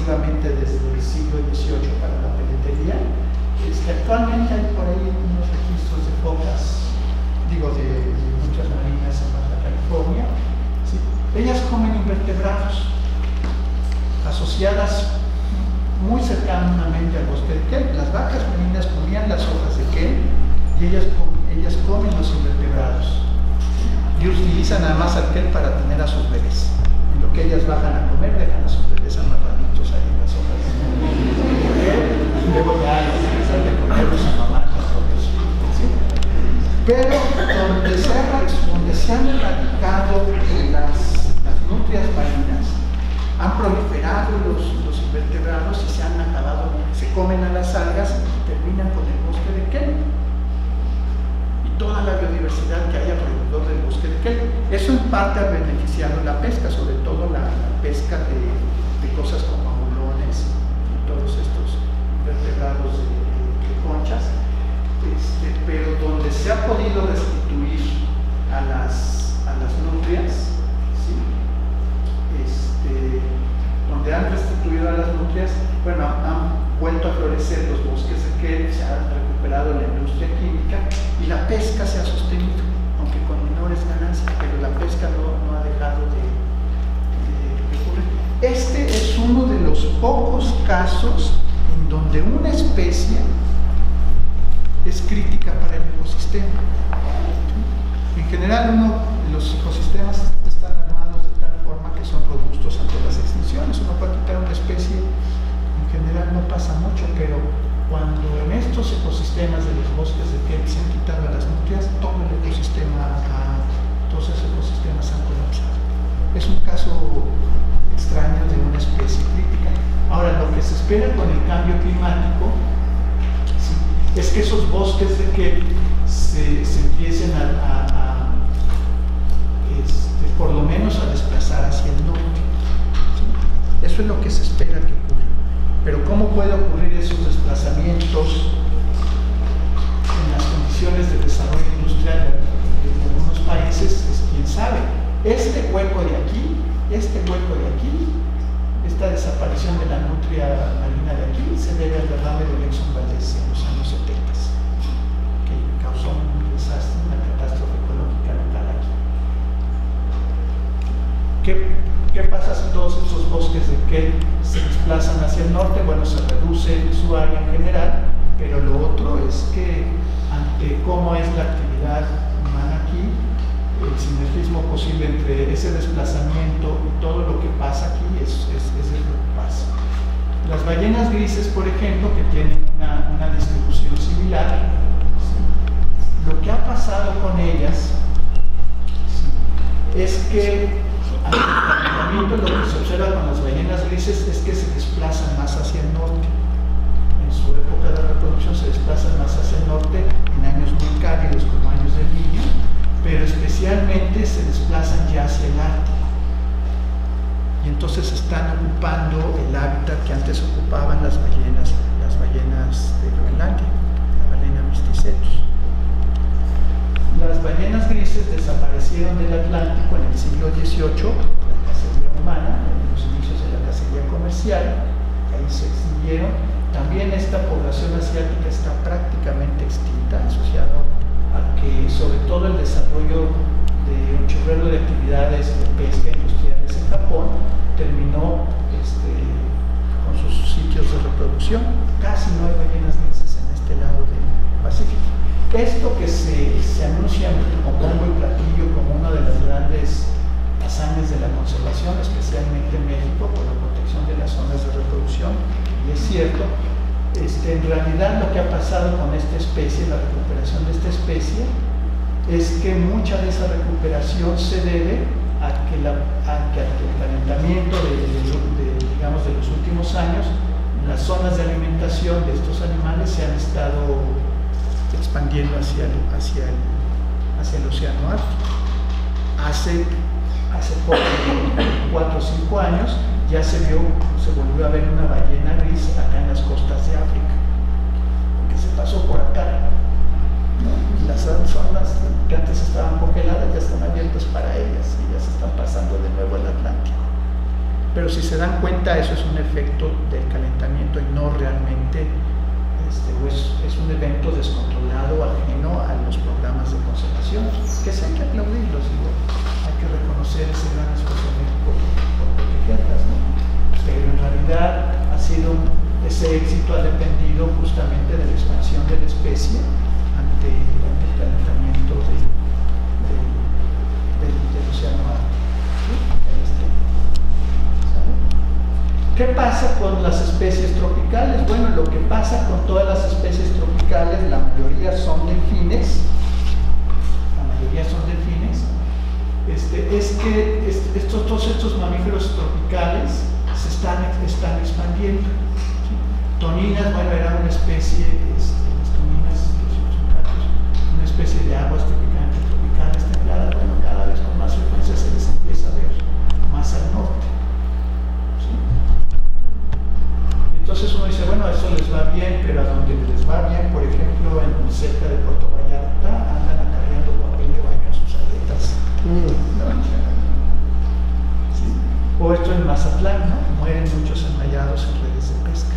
[SPEAKER 2] extensivamente desde el siglo XVIII para la peletería. Actualmente hay por ahí unos registros de focas, de muchas marinas en Baja California. ¿Sí? Ellas comen invertebrados asociadas muy cercanamente al bosque de Kelp. Las vacas marinas comían las hojas de Kelp y ellas comen los invertebrados y utilizan además al Kelp para tener a sus bebés. En lo que ellas bajan a comer, dejan a sus bebés amarraditos ahí en las hojas de Kelp y luego ya los utilizan de comerlos a mamá con todo eso. ¿Sí? Pero donde se han erradicado las nutrias marinas, han proliferado los invertebrados y se han acabado, se comen a las algas y terminan con el bosque de Kelp y toda la biodiversidad que hay alrededor del bosque de Kelp. Eso en parte ha beneficiado la pesca, sobre todo la pesca de cosas como abulones y todos estos invertebrados de conchas, pero donde se ha podido restituir a las nutrias, ¿sí? Donde han restituido a las nutrias, bueno, han vuelto a florecer los bosques de Kelp, se ha recuperado la industria química y la pesca se ha sostenido, aunque con menores ganancias, pero la pesca no ha dejado de ocurrir. Este es uno de los pocos casos en donde una especie es crítica para el ecosistema. En general, los ecosistemas están armados de tal forma que son robustos ante las extinciones. Uno puede quitar una especie, en general no pasa mucho, pero cuando en estos ecosistemas de los bosques de Kelp se han quitado a las nutrias, todos esos ecosistemas han colapsado. Es un caso extraño de una especie crítica. Ahora, lo que se espera con el cambio climático, ¿sí?, es que esos bosques de Kelp se empiecen por lo menos a desplazar hacia el norte. ¿Sí? Eso es lo que se espera que ocurra. Pero ¿cómo puede ocurrir esos desplazamientos en las condiciones de desarrollo industrial de algunos países? Quién sabe. Este hueco de aquí, esta desaparición de la nutria marina de aquí se debe al derrame del Exxon Valdez en los años 70, que causó un desastre, una catástrofe ecológica local aquí. ¿Qué pasa si todos estos bosques de Kelp se desplazan hacia el norte? Bueno, se reduce su área en general, pero lo otro es que ante cómo es la actividad humana aquí, el sinergismo posible entre ese desplazamiento y todo lo que pasa aquí es lo que pasa. Las ballenas grises, por ejemplo, que tienen una distribución similar, ¿sí?, lo que ha pasado con ellas, ¿sí?, es que al calentamiento, lo que se observa con las ballenas grises es que se desplazan más hacia el norte. En su época de reproducción se desplazan más hacia el norte en años muy cálidos como años del Niño, pero especialmente se desplazan ya hacia el Ártico. Y entonces están ocupando el hábitat que antes ocupaban las ballenas de Groenlandia, la ballena Mysticetus. Las ballenas grises desaparecieron del Atlántico en el siglo XVIII por la cacería humana, en los inicios de la cacería comercial, ahí se extinguieron. También esta población asiática está prácticamente extinta, asociado a que sobre todo el desarrollo de un chorrero de actividades de pesca industriales en Japón terminó con sus sitios de reproducción. Casi no hay ballenas grises en este lado del Pacífico. Esto que se anuncia como bombo y platillo como una de las grandes hazañas de la conservación, especialmente en México, por la protección de las zonas de reproducción, y es cierto, en realidad lo que ha pasado con esta especie, la recuperación de esta especie, es que mucha de esa recuperación se debe a que el calentamiento digamos, de los últimos años, las zonas de alimentación de estos animales se han estado expandiendo hacia el océano Ártico. Hace poco, 4 o 5 años, ya se volvió a ver una ballena gris acá en las costas de África, porque se pasó por acá, ¿no? Y las zonas que antes estaban congeladas ya están abiertas para ellas y ya se están pasando de nuevo al Atlántico. Pero si se dan cuenta, eso es un efecto del calentamiento y no realmente es un evento descontrolado, ajeno a los programas de conservación, que sí hay que aplaudirlos, digo, hay que reconocer ese gran esfuerzo médico por protegerlas, ¿no? Pero en realidad ese éxito ha dependido justamente de la expansión de la especie ante el calentamiento del océano Ártico. ¿Qué pasa con las especies tropicales? Bueno, lo que pasa con todas las especies tropicales, la mayoría son delfines, es que todos estos mamíferos tropicales se están expandiendo. ¿Sí? Toninas, bueno, era una especie, las toninas, una especie de aguas típicamente tropicales templadas, bueno, cada vez con más frecuencia se les empieza a ver más al norte. ¿Sí? Entonces uno dice, bueno, eso les va bien, pero a donde les va bien, por ejemplo, cerca de Puerto Vallarta, andan acarreando papel de baño en sus aletas. ¿No? ¿Sí? O esto en Mazatlán, ¿no? Mueren muchos enmayados en redes de pesca.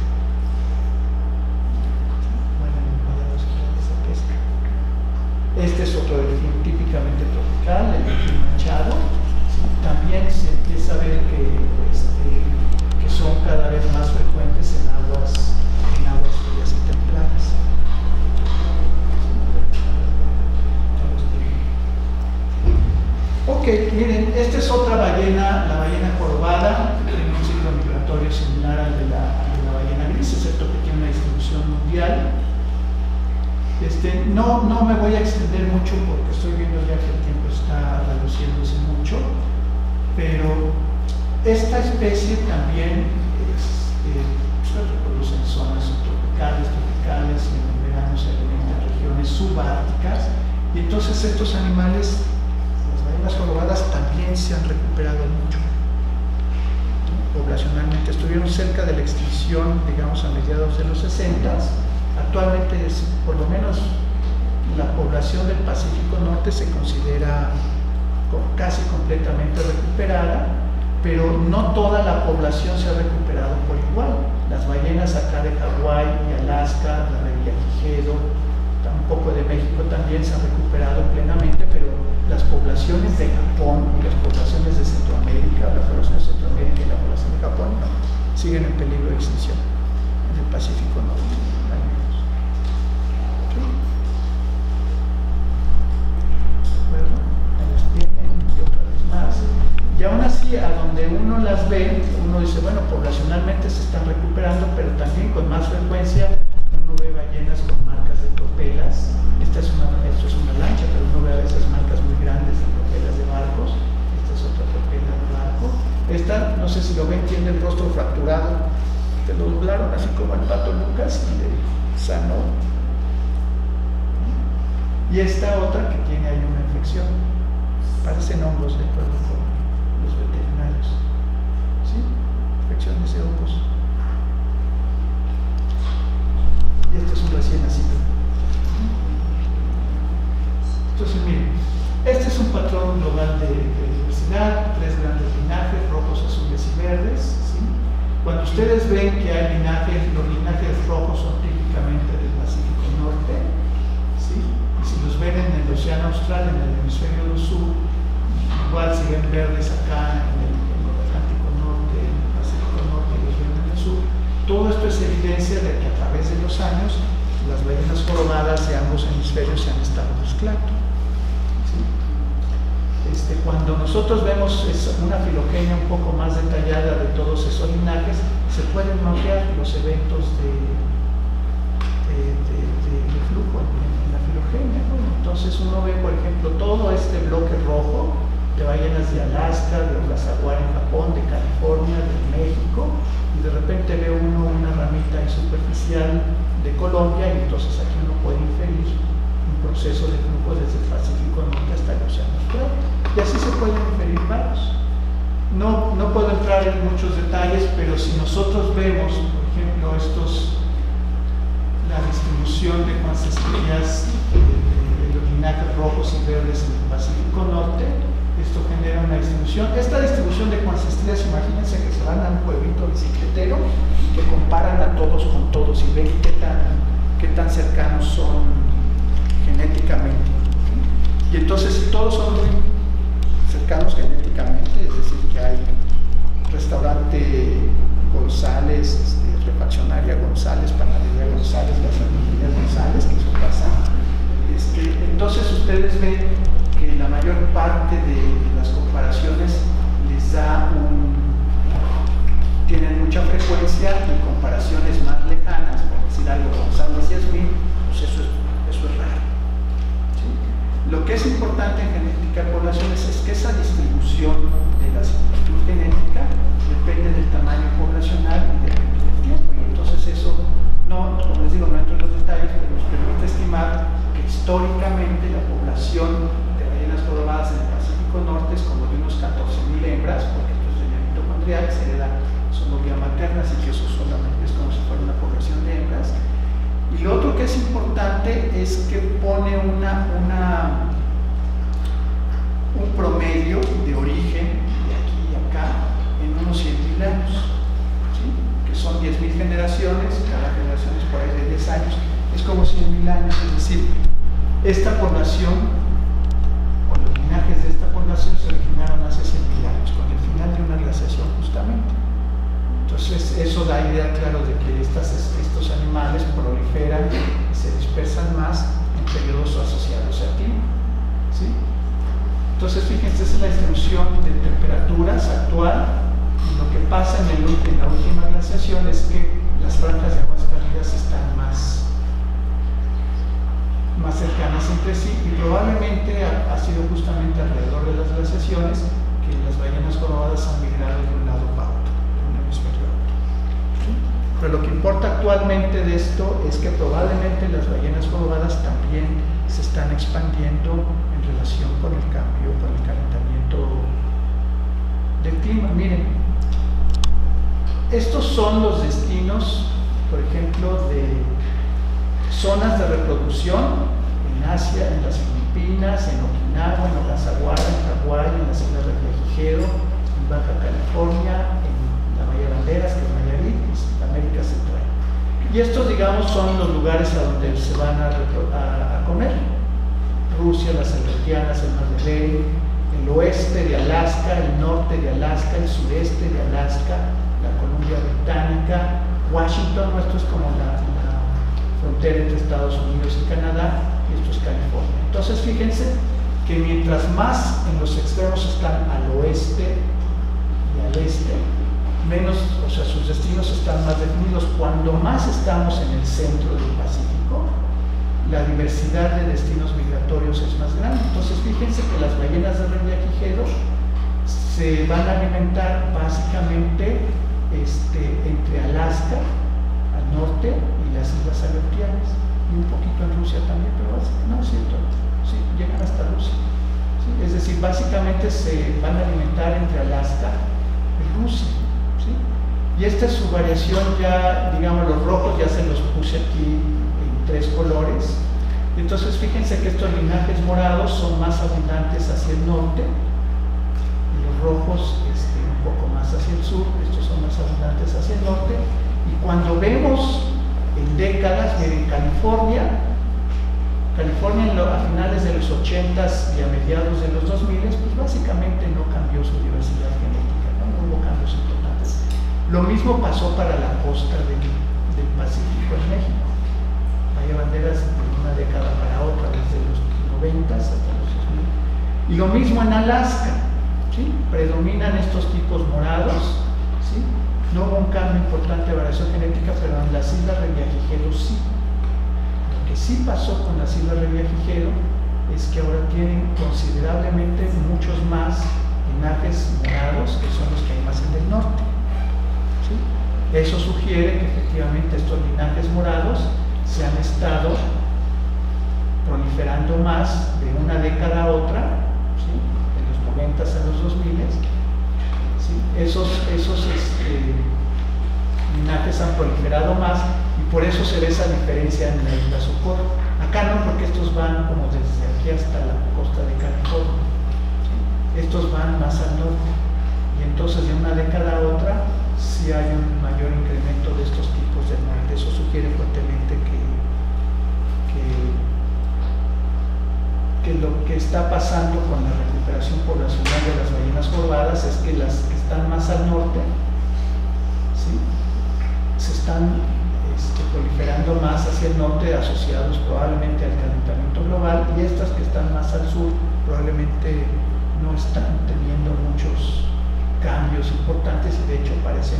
[SPEAKER 2] Este es otro delfín típicamente tropical, el delfín manchado. ¿Sí? También se empieza a ver que son cada vez más frecuentes en aguas frías y templadas. Ok, miren, esta es otra ballena, la ballena jorobada, que tiene un ciclo migratorio similar al de la ballena gris, excepto que tiene una distribución mundial. No me voy a extender mucho porque estoy viendo ya que el tiempo está reduciéndose mucho, pero esta especie también se reproduce en zonas tropicales, y en el verano se alimenta en regiones subárticas, y entonces estos animales, las ballenas jorobadas, también se han recuperado mucho. Poblacionalmente estuvieron cerca de la extinción, digamos, a mediados de los 60s. Actualmente, por lo menos, la población del Pacífico Norte se considera casi completamente recuperada, pero no toda la población se ha recuperado por igual. Las ballenas acá de Hawái y Alaska, la Revillagigedo, un poco de México también se han recuperado plenamente, pero las poblaciones de Japón y las poblaciones de Centroamérica, la población de Centroamérica y la población de Japón, no, siguen en peligro de extinción en el Pacífico Norte. Y aún así, a donde uno las ve, uno dice, bueno, poblacionalmente se están recuperando, pero también con más frecuencia uno ve ballenas con marcas de propelas. Esto es una lancha, pero uno ve a veces marcas muy grandes de propelas de barcos. Esta es otra propela de barco. Esta, no sé si lo ven, tiene el rostro fracturado, que lo doblaron así como el Pato Lucas y le sanó. Y esta otra que tiene ahí una infección, parecen hongos de acuerdo con los veterinarios, ¿sí? Infecciones de hongos. Y este es un recién nacido. Entonces, miren, este es un patrón global de diversidad, 3 grandes linajes, rojos, azules y verdes, ¿sí? Cuando ustedes ven que hay linajes, los linajes rojos son típicamente del Pacífico Norte, ¿sí? Y si los ven en el Océano Austral, en el hemisferio sur, igual si ven verdes acá en el Atlántico Norte, en el Pacífico Norte y los ven en el sur, todo esto es evidencia de que a través de los años las ballenas jorobadas de ambos hemisferios se han estado mezclando. ¿Sí? Cuando nosotros vemos una filogenia un poco más detallada de todos esos linajes, se pueden mapear los eventos de flujo en la filogenia, ¿no? Entonces uno ve, por ejemplo, todo este bloque rojo de ballenas de Alaska, de Ogasawara en Japón, de California, de México, y de repente ve uno una ramita superficial de Colombia, y entonces aquí uno puede inferir un proceso de flujo desde el Pacífico Norte hasta el Océano Austral, y así se pueden inferir varios. No puedo entrar en muchos detalles, pero si nosotros vemos, por ejemplo, la distribución de cuántas estrellas de los linajes rojos y verdes en el Pacífico Norte, Esto genera una distribución. Esta distribución de coancestrías, imagínense que se van a un pueblito bicicletero y que comparan a todos con todos y ven qué tan cercanos son genéticamente. Y entonces, si todos son muy cercanos genéticamente, es decir, que hay restaurante González, refaccionaria González, panadería González, gasolinería González, que eso pasa. Entonces ustedes ven que la mayor parte de las comparaciones les da tienen mucha frecuencia y comparaciones más lejanas, por decir algo, González y Yasmín, pues eso es raro. ¿Sí? Lo que es importante en genética de poblaciones es que esa distribución de la similitud genética depende del tamaño poblacional y del tiempo, y entonces eso, como les digo, no entro en los detalles, pero nos permite estimar que históricamente la población de ballenas jorobadas en el Pacífico Norte es como de unos 14.000 hembras, porque esto es de la mitocondrial, se hereda solo vía materna, así que eso solamente es como si fuera una población de hembras. Y lo otro que es importante es que pone un promedio de origen de aquí y acá en unos 100.000 años, ¿sí? Que son 10.000 generaciones, cada generación es por ahí de 10 años, es como 100.000 años, es decir, esta población, o los linajes de esta población se originaron hace 100.000 años, con el final de una glaciación justamente. Entonces eso da idea, claro, de que estos animales proliferan y se dispersan más en periodos asociados a tiempo, ¿sí? Entonces fíjense, esa es la distribución de temperaturas actual, y lo que pasa en la última glaciación es que las franjas de aguas cálidas están más cercanas entre sí, y probablemente ha sido justamente alrededor de las glaciaciones que las ballenas jorobadas han migrado de un lado para otro, de un hemisferio a otro. ¿Sí? Pero lo que importa actualmente de esto es que probablemente las ballenas jorobadas también se están expandiendo en relación con el cambio, con el calentamiento del clima. Miren, estos son los destinos, por ejemplo, de zonas de reproducción en Asia, en las Filipinas, en Okinawa, en Ogasawara, en Hawái, en las islas de Revillagigedo, en Baja California, en la Bahía Banderas, que es Nayarit, en América Central. Y estos, digamos, son los lugares a donde se van a comer. Rusia, las Aleutianas, el Mar de Bering, el oeste de Alaska, el norte de Alaska, el sureste de Alaska, la Columbia Británica, Washington, esto es como la frontera entre Estados Unidos y Canadá, y esto es California. Entonces fíjense que mientras más en los extremos están al oeste y al este, menos, o sea, sus destinos están más definidos. Cuando más estamos en el centro del Pacífico, la diversidad de destinos migratorios es más grande. Entonces fíjense que las ballenas de Revillagigedo se van a alimentar básicamente entre Alaska al norte y las islas Aleutianas, y un poquito en Rusia también, pero no es cierto, sí, llegan hasta Rusia, ¿sí? Es decir, básicamente se van a alimentar entre Alaska y Rusia, ¿sí? Y esta es su variación ya, digamos, los rojos ya se los puse aquí en 3 colores. Y entonces fíjense que estos linajes morados son más abundantes hacia el norte, y los rojos un poco más hacia el sur. Estos son más abundantes hacia el norte. Y cuando vemos en décadas, miren, California a finales de los 80s y a mediados de los 2000, pues básicamente no cambió su diversidad genética, no hubo cambios importantes. Lo mismo pasó para la costa del Pacífico en México. Bahía Banderas de una década para otra, desde los 90s hasta los 2000. Y lo mismo en Alaska, ¿sí? Predominan estos tipos morados, ¿sí? No hubo un cambio importante de variación genética, pero en las islas Revillagigedo sí. Lo que sí pasó con las islas Revillagigedo es que ahora tienen considerablemente muchos más linajes morados, que son los que hay más en el norte, ¿sí? Eso sugiere que efectivamente estos linajes morados se han estado proliferando más de una década a otra, ¿sí? De los 90s a los 2000s, ¿sí? Esos linajes han proliferado más, y por eso se ve esa diferencia en la isla Socorro. Acá no, porque estos van como desde aquí hasta la costa de California, ¿sí? estos van más al norte. Y entonces de una década a otra sí hay un mayor incremento de estos tipos de muerte. Eso sugiere fuertemente que lo que está pasando con la recuperación poblacional de las ballenas jorobadas es que las que están más al norte, ¿sí?, se están proliferando más hacia el norte, asociados probablemente al calentamiento global, y estas que están más al sur probablemente no están teniendo muchos cambios importantes y de hecho parecen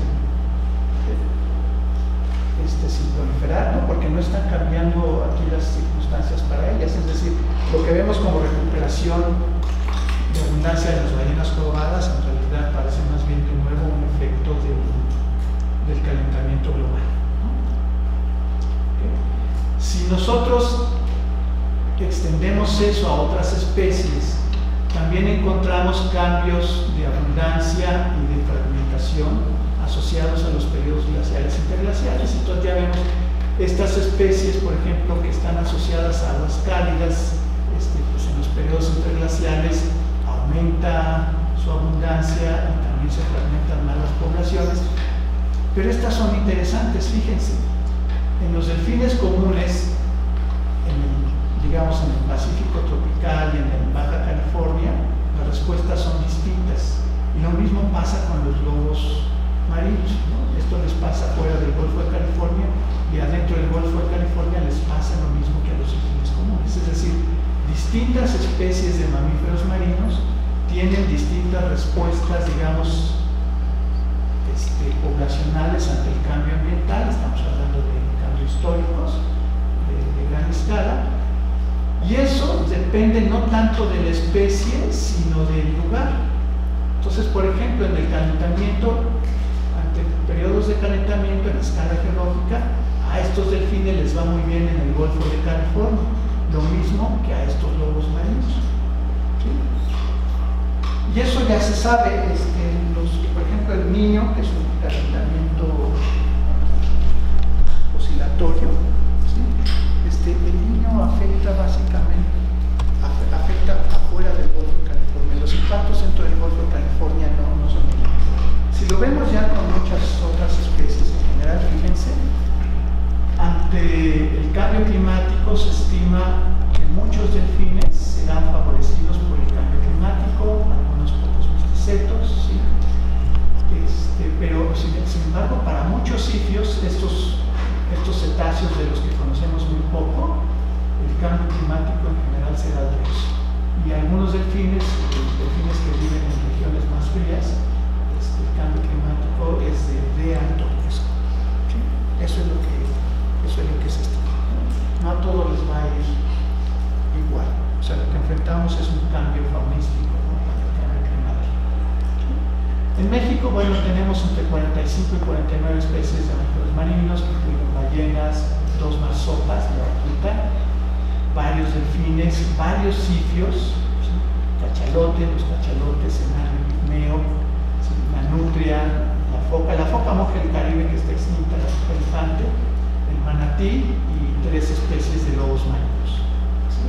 [SPEAKER 2] sin proliferar, ¿no?, porque no están cambiando aquí las circunstancias para ellas. Es decir, lo que vemos como recuperación de abundancia de las ballenas jorobadas en realidad parece más bien de nuevo un efecto del calentamiento global, ¿no? ¿Okay? Si nosotros extendemos eso a otras especies, también encontramos cambios de abundancia y de fragmentación asociados a los periodos glaciales e interglaciales. Entonces ya vemos estas especies, por ejemplo, que están asociadas a aguas cálidas, pues en los periodos interglaciales aumenta su abundancia y también se fragmentan más las poblaciones. Pero estas son interesantes, fíjense. En los delfines comunes, digamos en el Pacífico tropical y en el Baja California, las respuestas son distintas. Y lo mismo pasa con los lobos marinos, ¿no? Esto les pasa fuera del Golfo de California, y adentro del Golfo de California les pasa lo mismo que a los delfines comunes. Es decir, distintas especies de mamíferos marinos tienen distintas respuestas, digamos, poblacionales ante el cambio ambiental. Estamos hablando de cambios históricos de gran escala, y eso depende no tanto de la especie sino del lugar. Entonces, por ejemplo, en el calentamiento, ante periodos de calentamiento en escala geológica, a estos delfines les va muy bien en el Golfo de California, lo mismo que a estos lobos marinos, ¿sí? Y eso ya se sabe, por ejemplo, el Niño, que es un calentamiento oscilatorio, ¿sí? El Niño afecta básicamente, afecta afuera del Golfo de California. Los impactos dentro del Golfo de California no son grandes. Si lo vemos ya con muchas otras especies en general, fíjense, ante el cambio climático se estima que muchos delfines serán favorecidos por el cambio climático, algunos pocos misticetos, ¿sí? Pero sin embargo, para muchos sitios, estos cetáceos de los que conocemos muy poco, el cambio climático en general será adverso. Y algunos delfines que viven en regiones más frías, el cambio climático es de alto riesgo. ¿Sí? Eso es lo que se estima. No a todos les va a ir igual. O sea, lo que enfrentamos es un cambio faunístico, ¿no?, con el cambio climático. ¿Sí? En México, bueno, tenemos entre 45 y 49 especies de mamíferos marinos, que incluyen ballenas, 2 marsopas de vaquita, varios delfines, varios sifios, ¿sí?, cachalotes, los cachalotes, enano pigmeo, ¿sí?, la nutria, la foca monje del Caribe, que está extinta, la foca elefante, el manatí y 3 especies de lobos marinos. ¿Sí?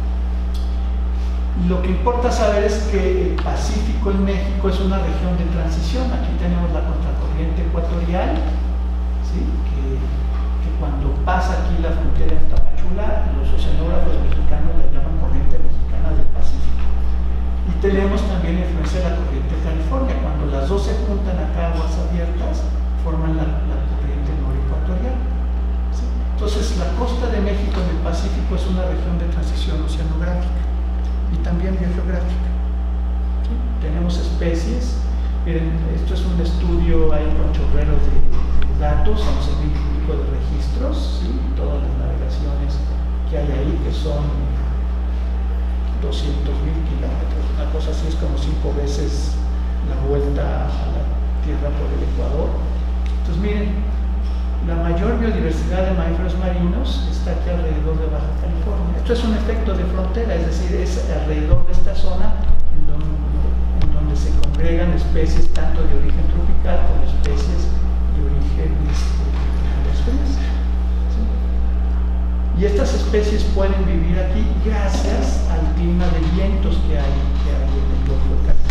[SPEAKER 2] Lo que importa saber es que el Pacífico en México es una región de transición. Aquí tenemos la contracorriente ecuatorial, ¿sí?, que cuando pasa aquí la frontera en Tapachula, los oceanógrafos mexicanos la llaman corriente mexicana del Pacífico. Y tenemos también la influencia de la corriente de California. Cuando las dos se juntan acá, aguas abiertas, forman la corriente norecuatorial. ¿Sí? Entonces, la costa de México en el Pacífico es una región de transición oceanográfica y también biogeográfica. ¿Sí? Tenemos especies. Miren, esto es un estudio ahí con chorreros de datos, 11,000 y pico de registros, ¿sí?, todas las navegaciones que hay ahí, que son 200,000 kilómetros, una cosa así, es como 5 veces la vuelta a la Tierra por el Ecuador. Entonces, miren, la mayor biodiversidad de mamíferos marinos está aquí alrededor de Baja California. Esto es un efecto de frontera, es decir, es alrededor de esta zona en donde se congregan especies tanto de origen tropical como especies de origen frías. ¿Sí? Y estas especies pueden vivir aquí gracias al clima de vientos que hay en el Golfo de California.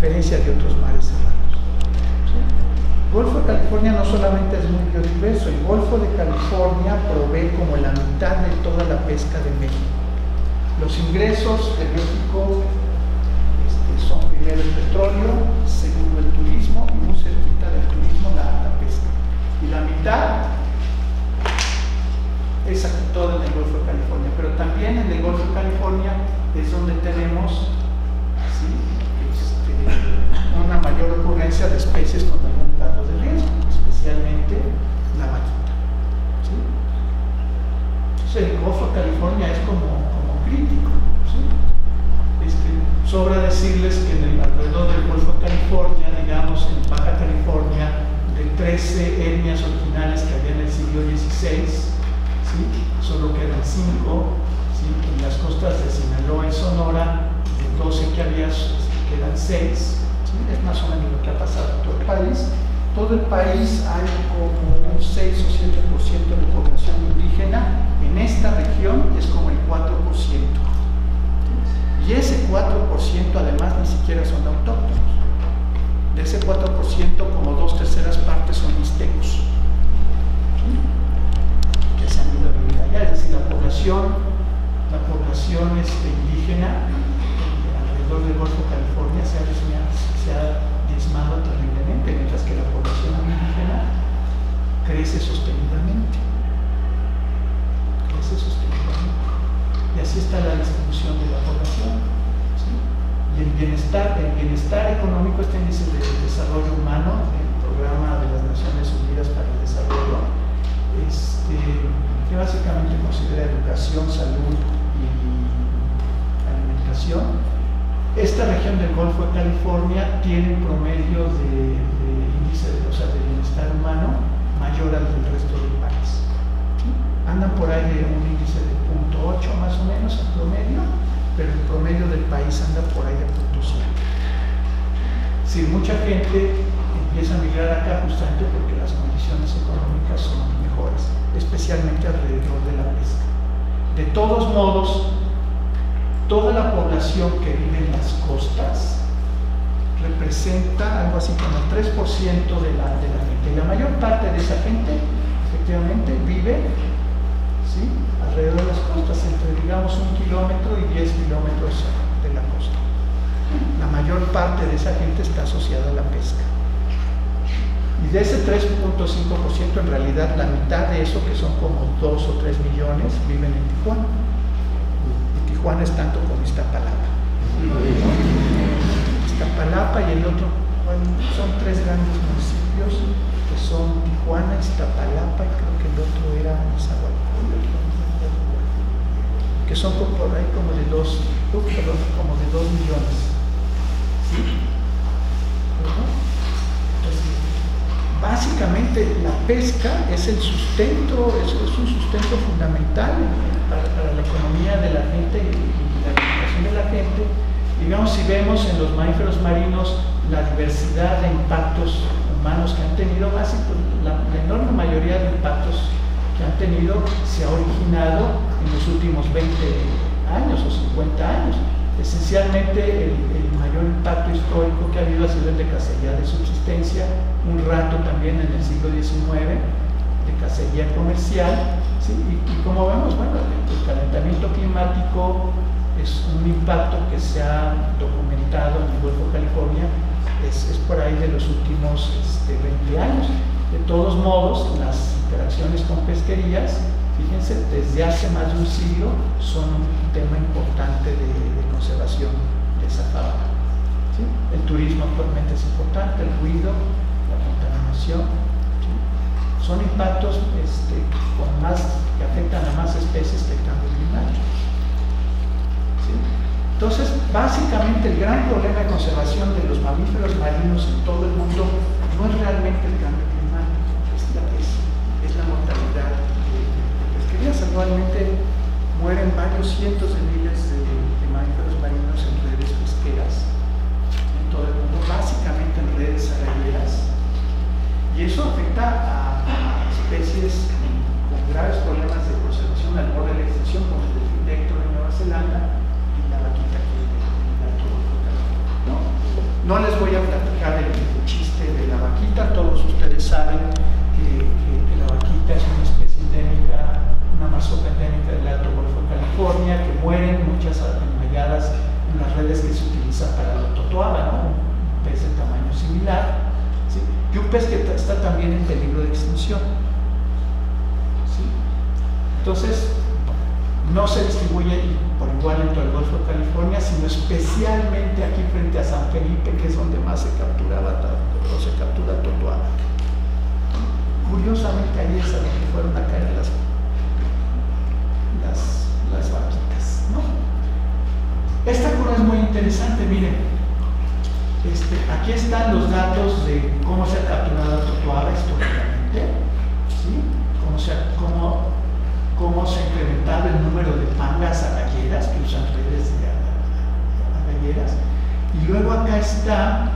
[SPEAKER 2] diferencia de otros mares cerrados. ¿Sí? El Golfo de California no solamente es muy biodiverso, el Golfo de California provee como la mitad de toda la pesca de México. Los ingresos de México son primero el petróleo, segundo el turismo y muy cerquita del turismo la pesca. Y la mitad es aquí todo en el Golfo de California, pero también en el Golfo de California es donde tenemos una mayor ocurrencia de especies con algún grado de riesgo, especialmente la vaquita. ¿Sí? Entonces el Golfo de California es como crítico. ¿Sí? Sobra decirles que alrededor del Golfo de California, digamos en Baja California, de 13 etnias originales que había en el siglo XVI, ¿sí? Solo quedan 5, ¿sí? En las costas de Sinaloa y Sonora, de 12 que había, quedan 6, ¿sí? Es más o menos lo que ha pasado en todo el país. Todo el país hay como un 6 o 7% de población indígena. En esta región es como el 4%. Y ese 4% además ni siquiera son autóctonos. De ese 4%, como 2/3 partes son mixtecos, ¿sí? Que se han ido a vivir allá. Es decir, la población indígena alrededor del Golfo de California se ha diezmado terriblemente, mientras que la población indígena crece sostenidamente. Y así está la distribución de la población. ¿Sí? Y el bienestar económico, este índice de desarrollo humano, el programa de las Naciones Unidas para el Desarrollo, que básicamente considera educación, salud y alimentación. Esta región del Golfo de California tiene un promedio de índice de bienestar humano mayor al del resto del país. ¿Sí? Andan por ahí de un índice de 0.8 más o menos en promedio, pero el promedio del país anda por ahí de 0.5. Sí, mucha gente empieza a migrar acá justamente porque las condiciones económicas son mejores, especialmente alrededor de la pesca. De todos modos, toda la población que vive en las costas representa algo así como el 3% de la gente. Y la mayor parte de esa gente efectivamente vive, ¿sí?, alrededor de las costas, entre digamos 1 kilómetro y 10 kilómetros de la costa. La mayor parte de esa gente está asociada a la pesca. Y de ese 3.5%, en realidad la mitad de eso, que son como 2 o 3 millones, viven en Tijuana. Tijuana es tanto como Iztapalapa. Iztapalapa y el otro, bueno, son 3 grandes municipios que son Tijuana, Iztapalapa y creo que el otro era Nezahualcóyotl, que son por ahí como de 2 millones. ¿Sí? Entonces, básicamente la pesca es el sustento, es un sustento fundamental para la economía de la gente y la alimentación de la gente. Digamos, si vemos en los mamíferos marinos la diversidad de impactos humanos que han tenido, la enorme mayoría de impactos que han tenido se ha originado en los últimos 20 años o 50 años. Esencialmente el mayor impacto histórico que ha habido ha sido el de cacería de subsistencia, un rato también en el siglo XIX de cacería comercial, ¿sí? Y como vemos, bueno, el calentamiento climático es un impacto que se ha documentado en el Golfo de California, es por ahí de los últimos 20 años. De todos modos, las interacciones con pesquerías, fíjense, desde hace más de un siglo son un tema importante de conservación de esa fauna. ¿Sí? El turismo actualmente es importante, el ruido, la contaminación. ¿Sí? Son impactos que afectan a más especies que el cambio climático. ¿Sí? Entonces, básicamente el gran problema de conservación de los mamíferos marinos en todo el mundo no es realmente el cambio climático, es la mortalidad de pesquerías. Anualmente mueren varios cientos de miles de mamíferos marinos en redes pesqueras en todo el mundo, básicamente en redes arrayeras, y eso afecta a especies con graves problemas de conservación al borde de la extinción, como el delfín de Héctor en Nueva Zelanda y la vaquita que es de Arturo. No les voy también en peligro de extinción. ¿Sí? Entonces, no se distribuye por igual en todo el Golfo de California, sino especialmente aquí frente a San Felipe, que es donde más se capturaba o se captura totoaba. Curiosamente ahí es a donde fueron a caer las vaquitas, ¿no? Esta curva es muy interesante, miren. Aquí están los datos de cómo se ha capturado totoaba históricamente, ¿sí? Cómo se ha incrementado el número de pangas agalleras que usan redes de agalleras. Y luego acá está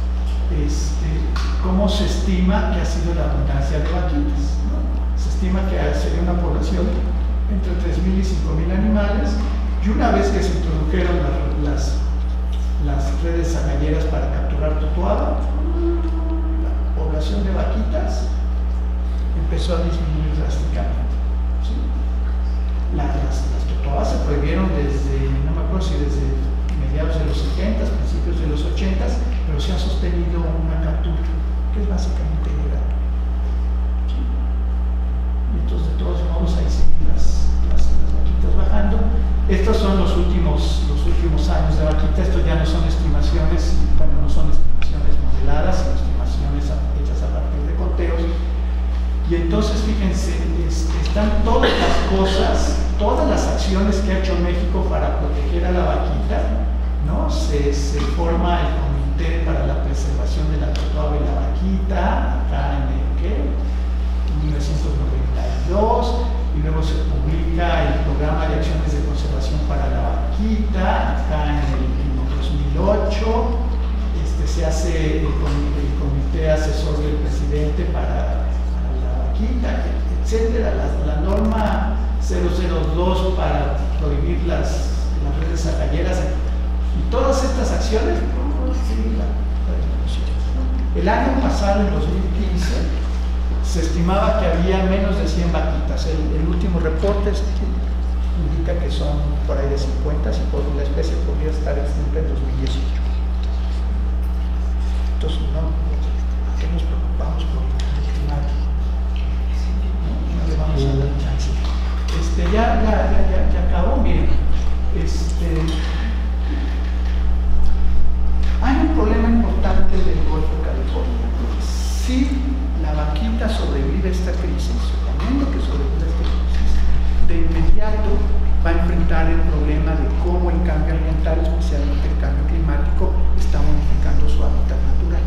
[SPEAKER 2] cómo se estima que ha sido la abundancia de vaquitas, ¿no? Se estima que sería una población entre 3.000 y 5.000 animales, y una vez que se introdujeron las redes agalleras para capturar totoaba, la población de vaquitas empezó a disminuir drásticamente, ¿sí? Las totoabas se prohibieron no me acuerdo si desde mediados de los 70, principios de los 80, pero se ha sostenido una captura que es básicamente ilegal, ¿sí? Y entonces de todos modos ahí siguen las vaquitas bajando. Estos son los últimos años de vaquita. Esto ya no son estimaciones, bueno, no son estimaciones modeladas, sino estimaciones hechas a partir de conteos. Y entonces fíjense, están todas las cosas, todas las acciones que ha hecho México para proteger a la vaquita, ¿no? Se forma el Comité para la Preservación de la Totoaba y la Vaquita, acá en 1992, y luego se publica el Programa de Acciones de Conservación para la Vaquita, acá en el 2008, se hace el Comité Asesor del Presidente para la Vaquita, etcétera, la norma 002 para prohibir las redes agalleras, y todas estas acciones, el año pasado, en 2015, se estimaba que había menos de 100 vaquitas. El último reporte indica que son por ahí de 50, y la especie podría estar extinta en 2018. Entonces, ¿por qué nos preocupamos por el climático? No le vamos a dar chance. Ya acabó, miren. Hay un problema importante del Golfo de California. Si la vaquita sobrevive a esta crisis, suponiendo que sobrevive a esta crisis, de inmediato va a enfrentar el problema de cómo el cambio ambiental, especialmente el cambio climático, está modificando su hábitat natural.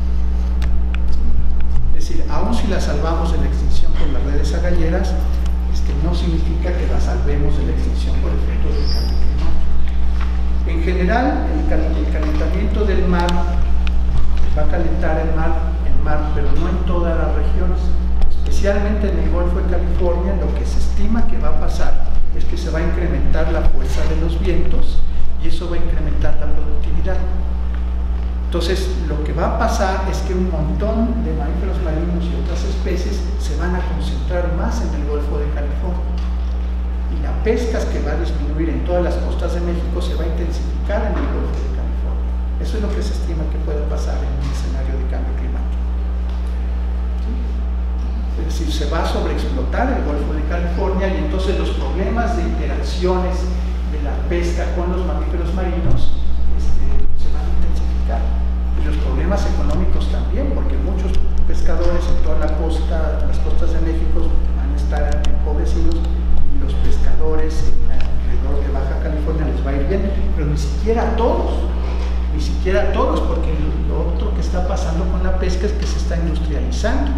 [SPEAKER 2] Es decir, aun si la salvamos de la extinción por las redes agalleras, no significa que la salvemos de la extinción por efectos del cambio climático. En general, el calentamiento del mar va a calentar el mar, pero no en todas las regiones. Especialmente en el Golfo de California, lo que se estima que va a pasar es que se va a incrementar la fuerza de los vientos, y eso va a incrementar la productividad. Entonces, lo que va a pasar es que un montón de mamíferos marinos y otras especies se van a concentrar más en el Golfo de California. Y la pesca que va a disminuir en todas las costas de México se va a intensificar en el Golfo de California. Eso es lo que se estima que puede pasar en un escenario de cambio climático. ¿Sí? Es decir, se va a sobreexplotar el Golfo de California, y entonces los problemas de interacciones de la pesca con los mamíferos marinos se van a intensificar. Y los problemas económicos también, porque muchos pescadores en toda las costas de México van a estar empobrecidos, y los pescadores alrededor de Baja California les va a ir bien, pero ni siquiera a todos, porque lo otro que está pasando con la pesca es que se está industrializando.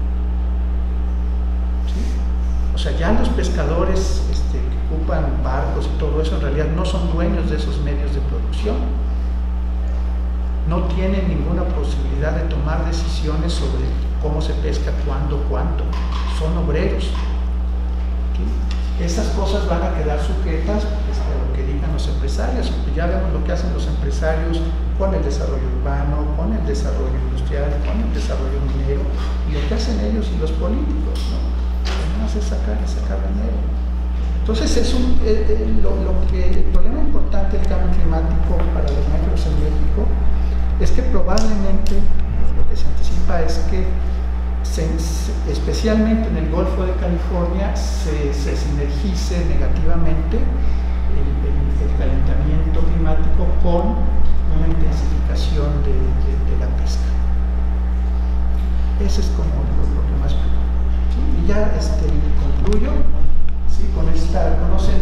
[SPEAKER 2] ¿Sí? O sea, ya los pescadores que ocupan barcos y todo eso en realidad no son dueños de esos medios de producción. No tienen ninguna posibilidad de tomar decisiones sobre cómo se pesca, cuándo, cuánto. Son obreros. ¿Sí? Esas cosas van a quedar sujetas a lo que digan los empresarios. Ya vemos lo que hacen los empresarios con el desarrollo urbano, con el desarrollo industrial, con el desarrollo minero, y lo que hacen ellos y los políticos, ¿no? Además es sacar dinero. Entonces el problema importante del cambio climático para los mamíferos en México es que probablemente lo que se anticipa es que especialmente en el Golfo de California, se sinergice negativamente el calentamiento climático con una intensificación de la pesca. Ese es como lo que más preocupa. ¿Sí? Y ya concluyo, ¿sí? Con ¿conocen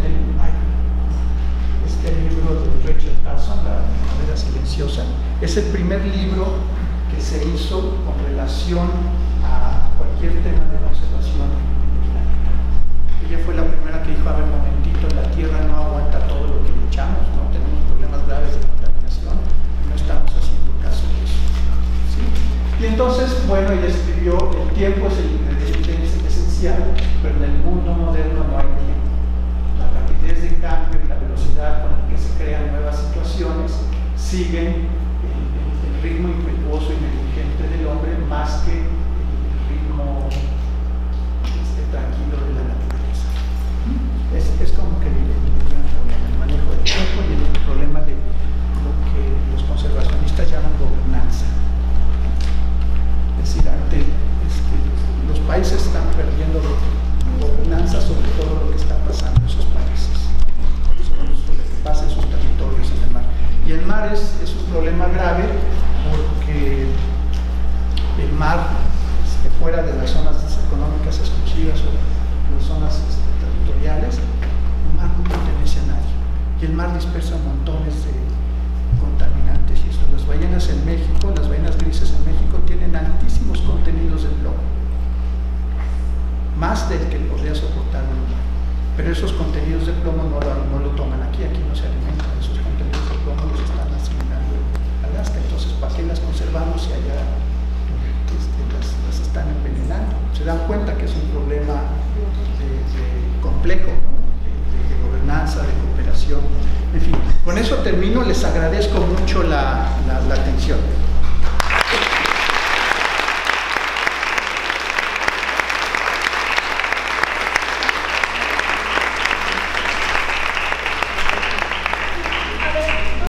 [SPEAKER 2] este libro de Rachel Carson, La Primavera Silenciosa? Es el primer libro que se hizo con relación a cualquier tema de conservación climática. Ella fue la primera que dijo, a ver, un momentito, la Tierra no aguanta todo lo que le echamos, ¿no? Tenemos problemas graves de contaminación y no estamos haciendo caso de eso. ¿Sí? Y entonces, bueno, ella escribió, el tiempo es el ingrediente esencial, pero en el mundo moderno no hay tiempo. La rapidez de cambio y la velocidad con la que se crean nuevas situaciones siguen el ritmo impetuoso y negligente del hombre más que el ritmo tranquilo de la naturaleza. Es como que el gran problema, el manejo del tiempo y el problema de lo que los conservacionistas llaman gobernanza. Es decir, los países están perdiendo gobernanza sobre todo lo que está pasando en sus países, sobre lo que pasa en sus territorios en el mar. Y el mar es un problema grave porque el mar, fuera de las zonas económicas exclusivas o las zonas territoriales, el mar no pertenece a nadie. Y el mar dispersa montones de contaminantes. Y esto, las ballenas en México, las ballenas grises en México, tienen altísimos contenidos de plomo, más del que podría soportar un humano. Pero esos contenidos de plomo no lo toman aquí no se alimentan. Esos contenidos de plomo los están asimilando en Alaska. Entonces, ¿para qué las conservamos si allá las están envenenando? Se dan cuenta que es un problema complejo, ¿no? de gobernanza, de cooperación. En fin, con eso termino. Les agradezco mucho la atención.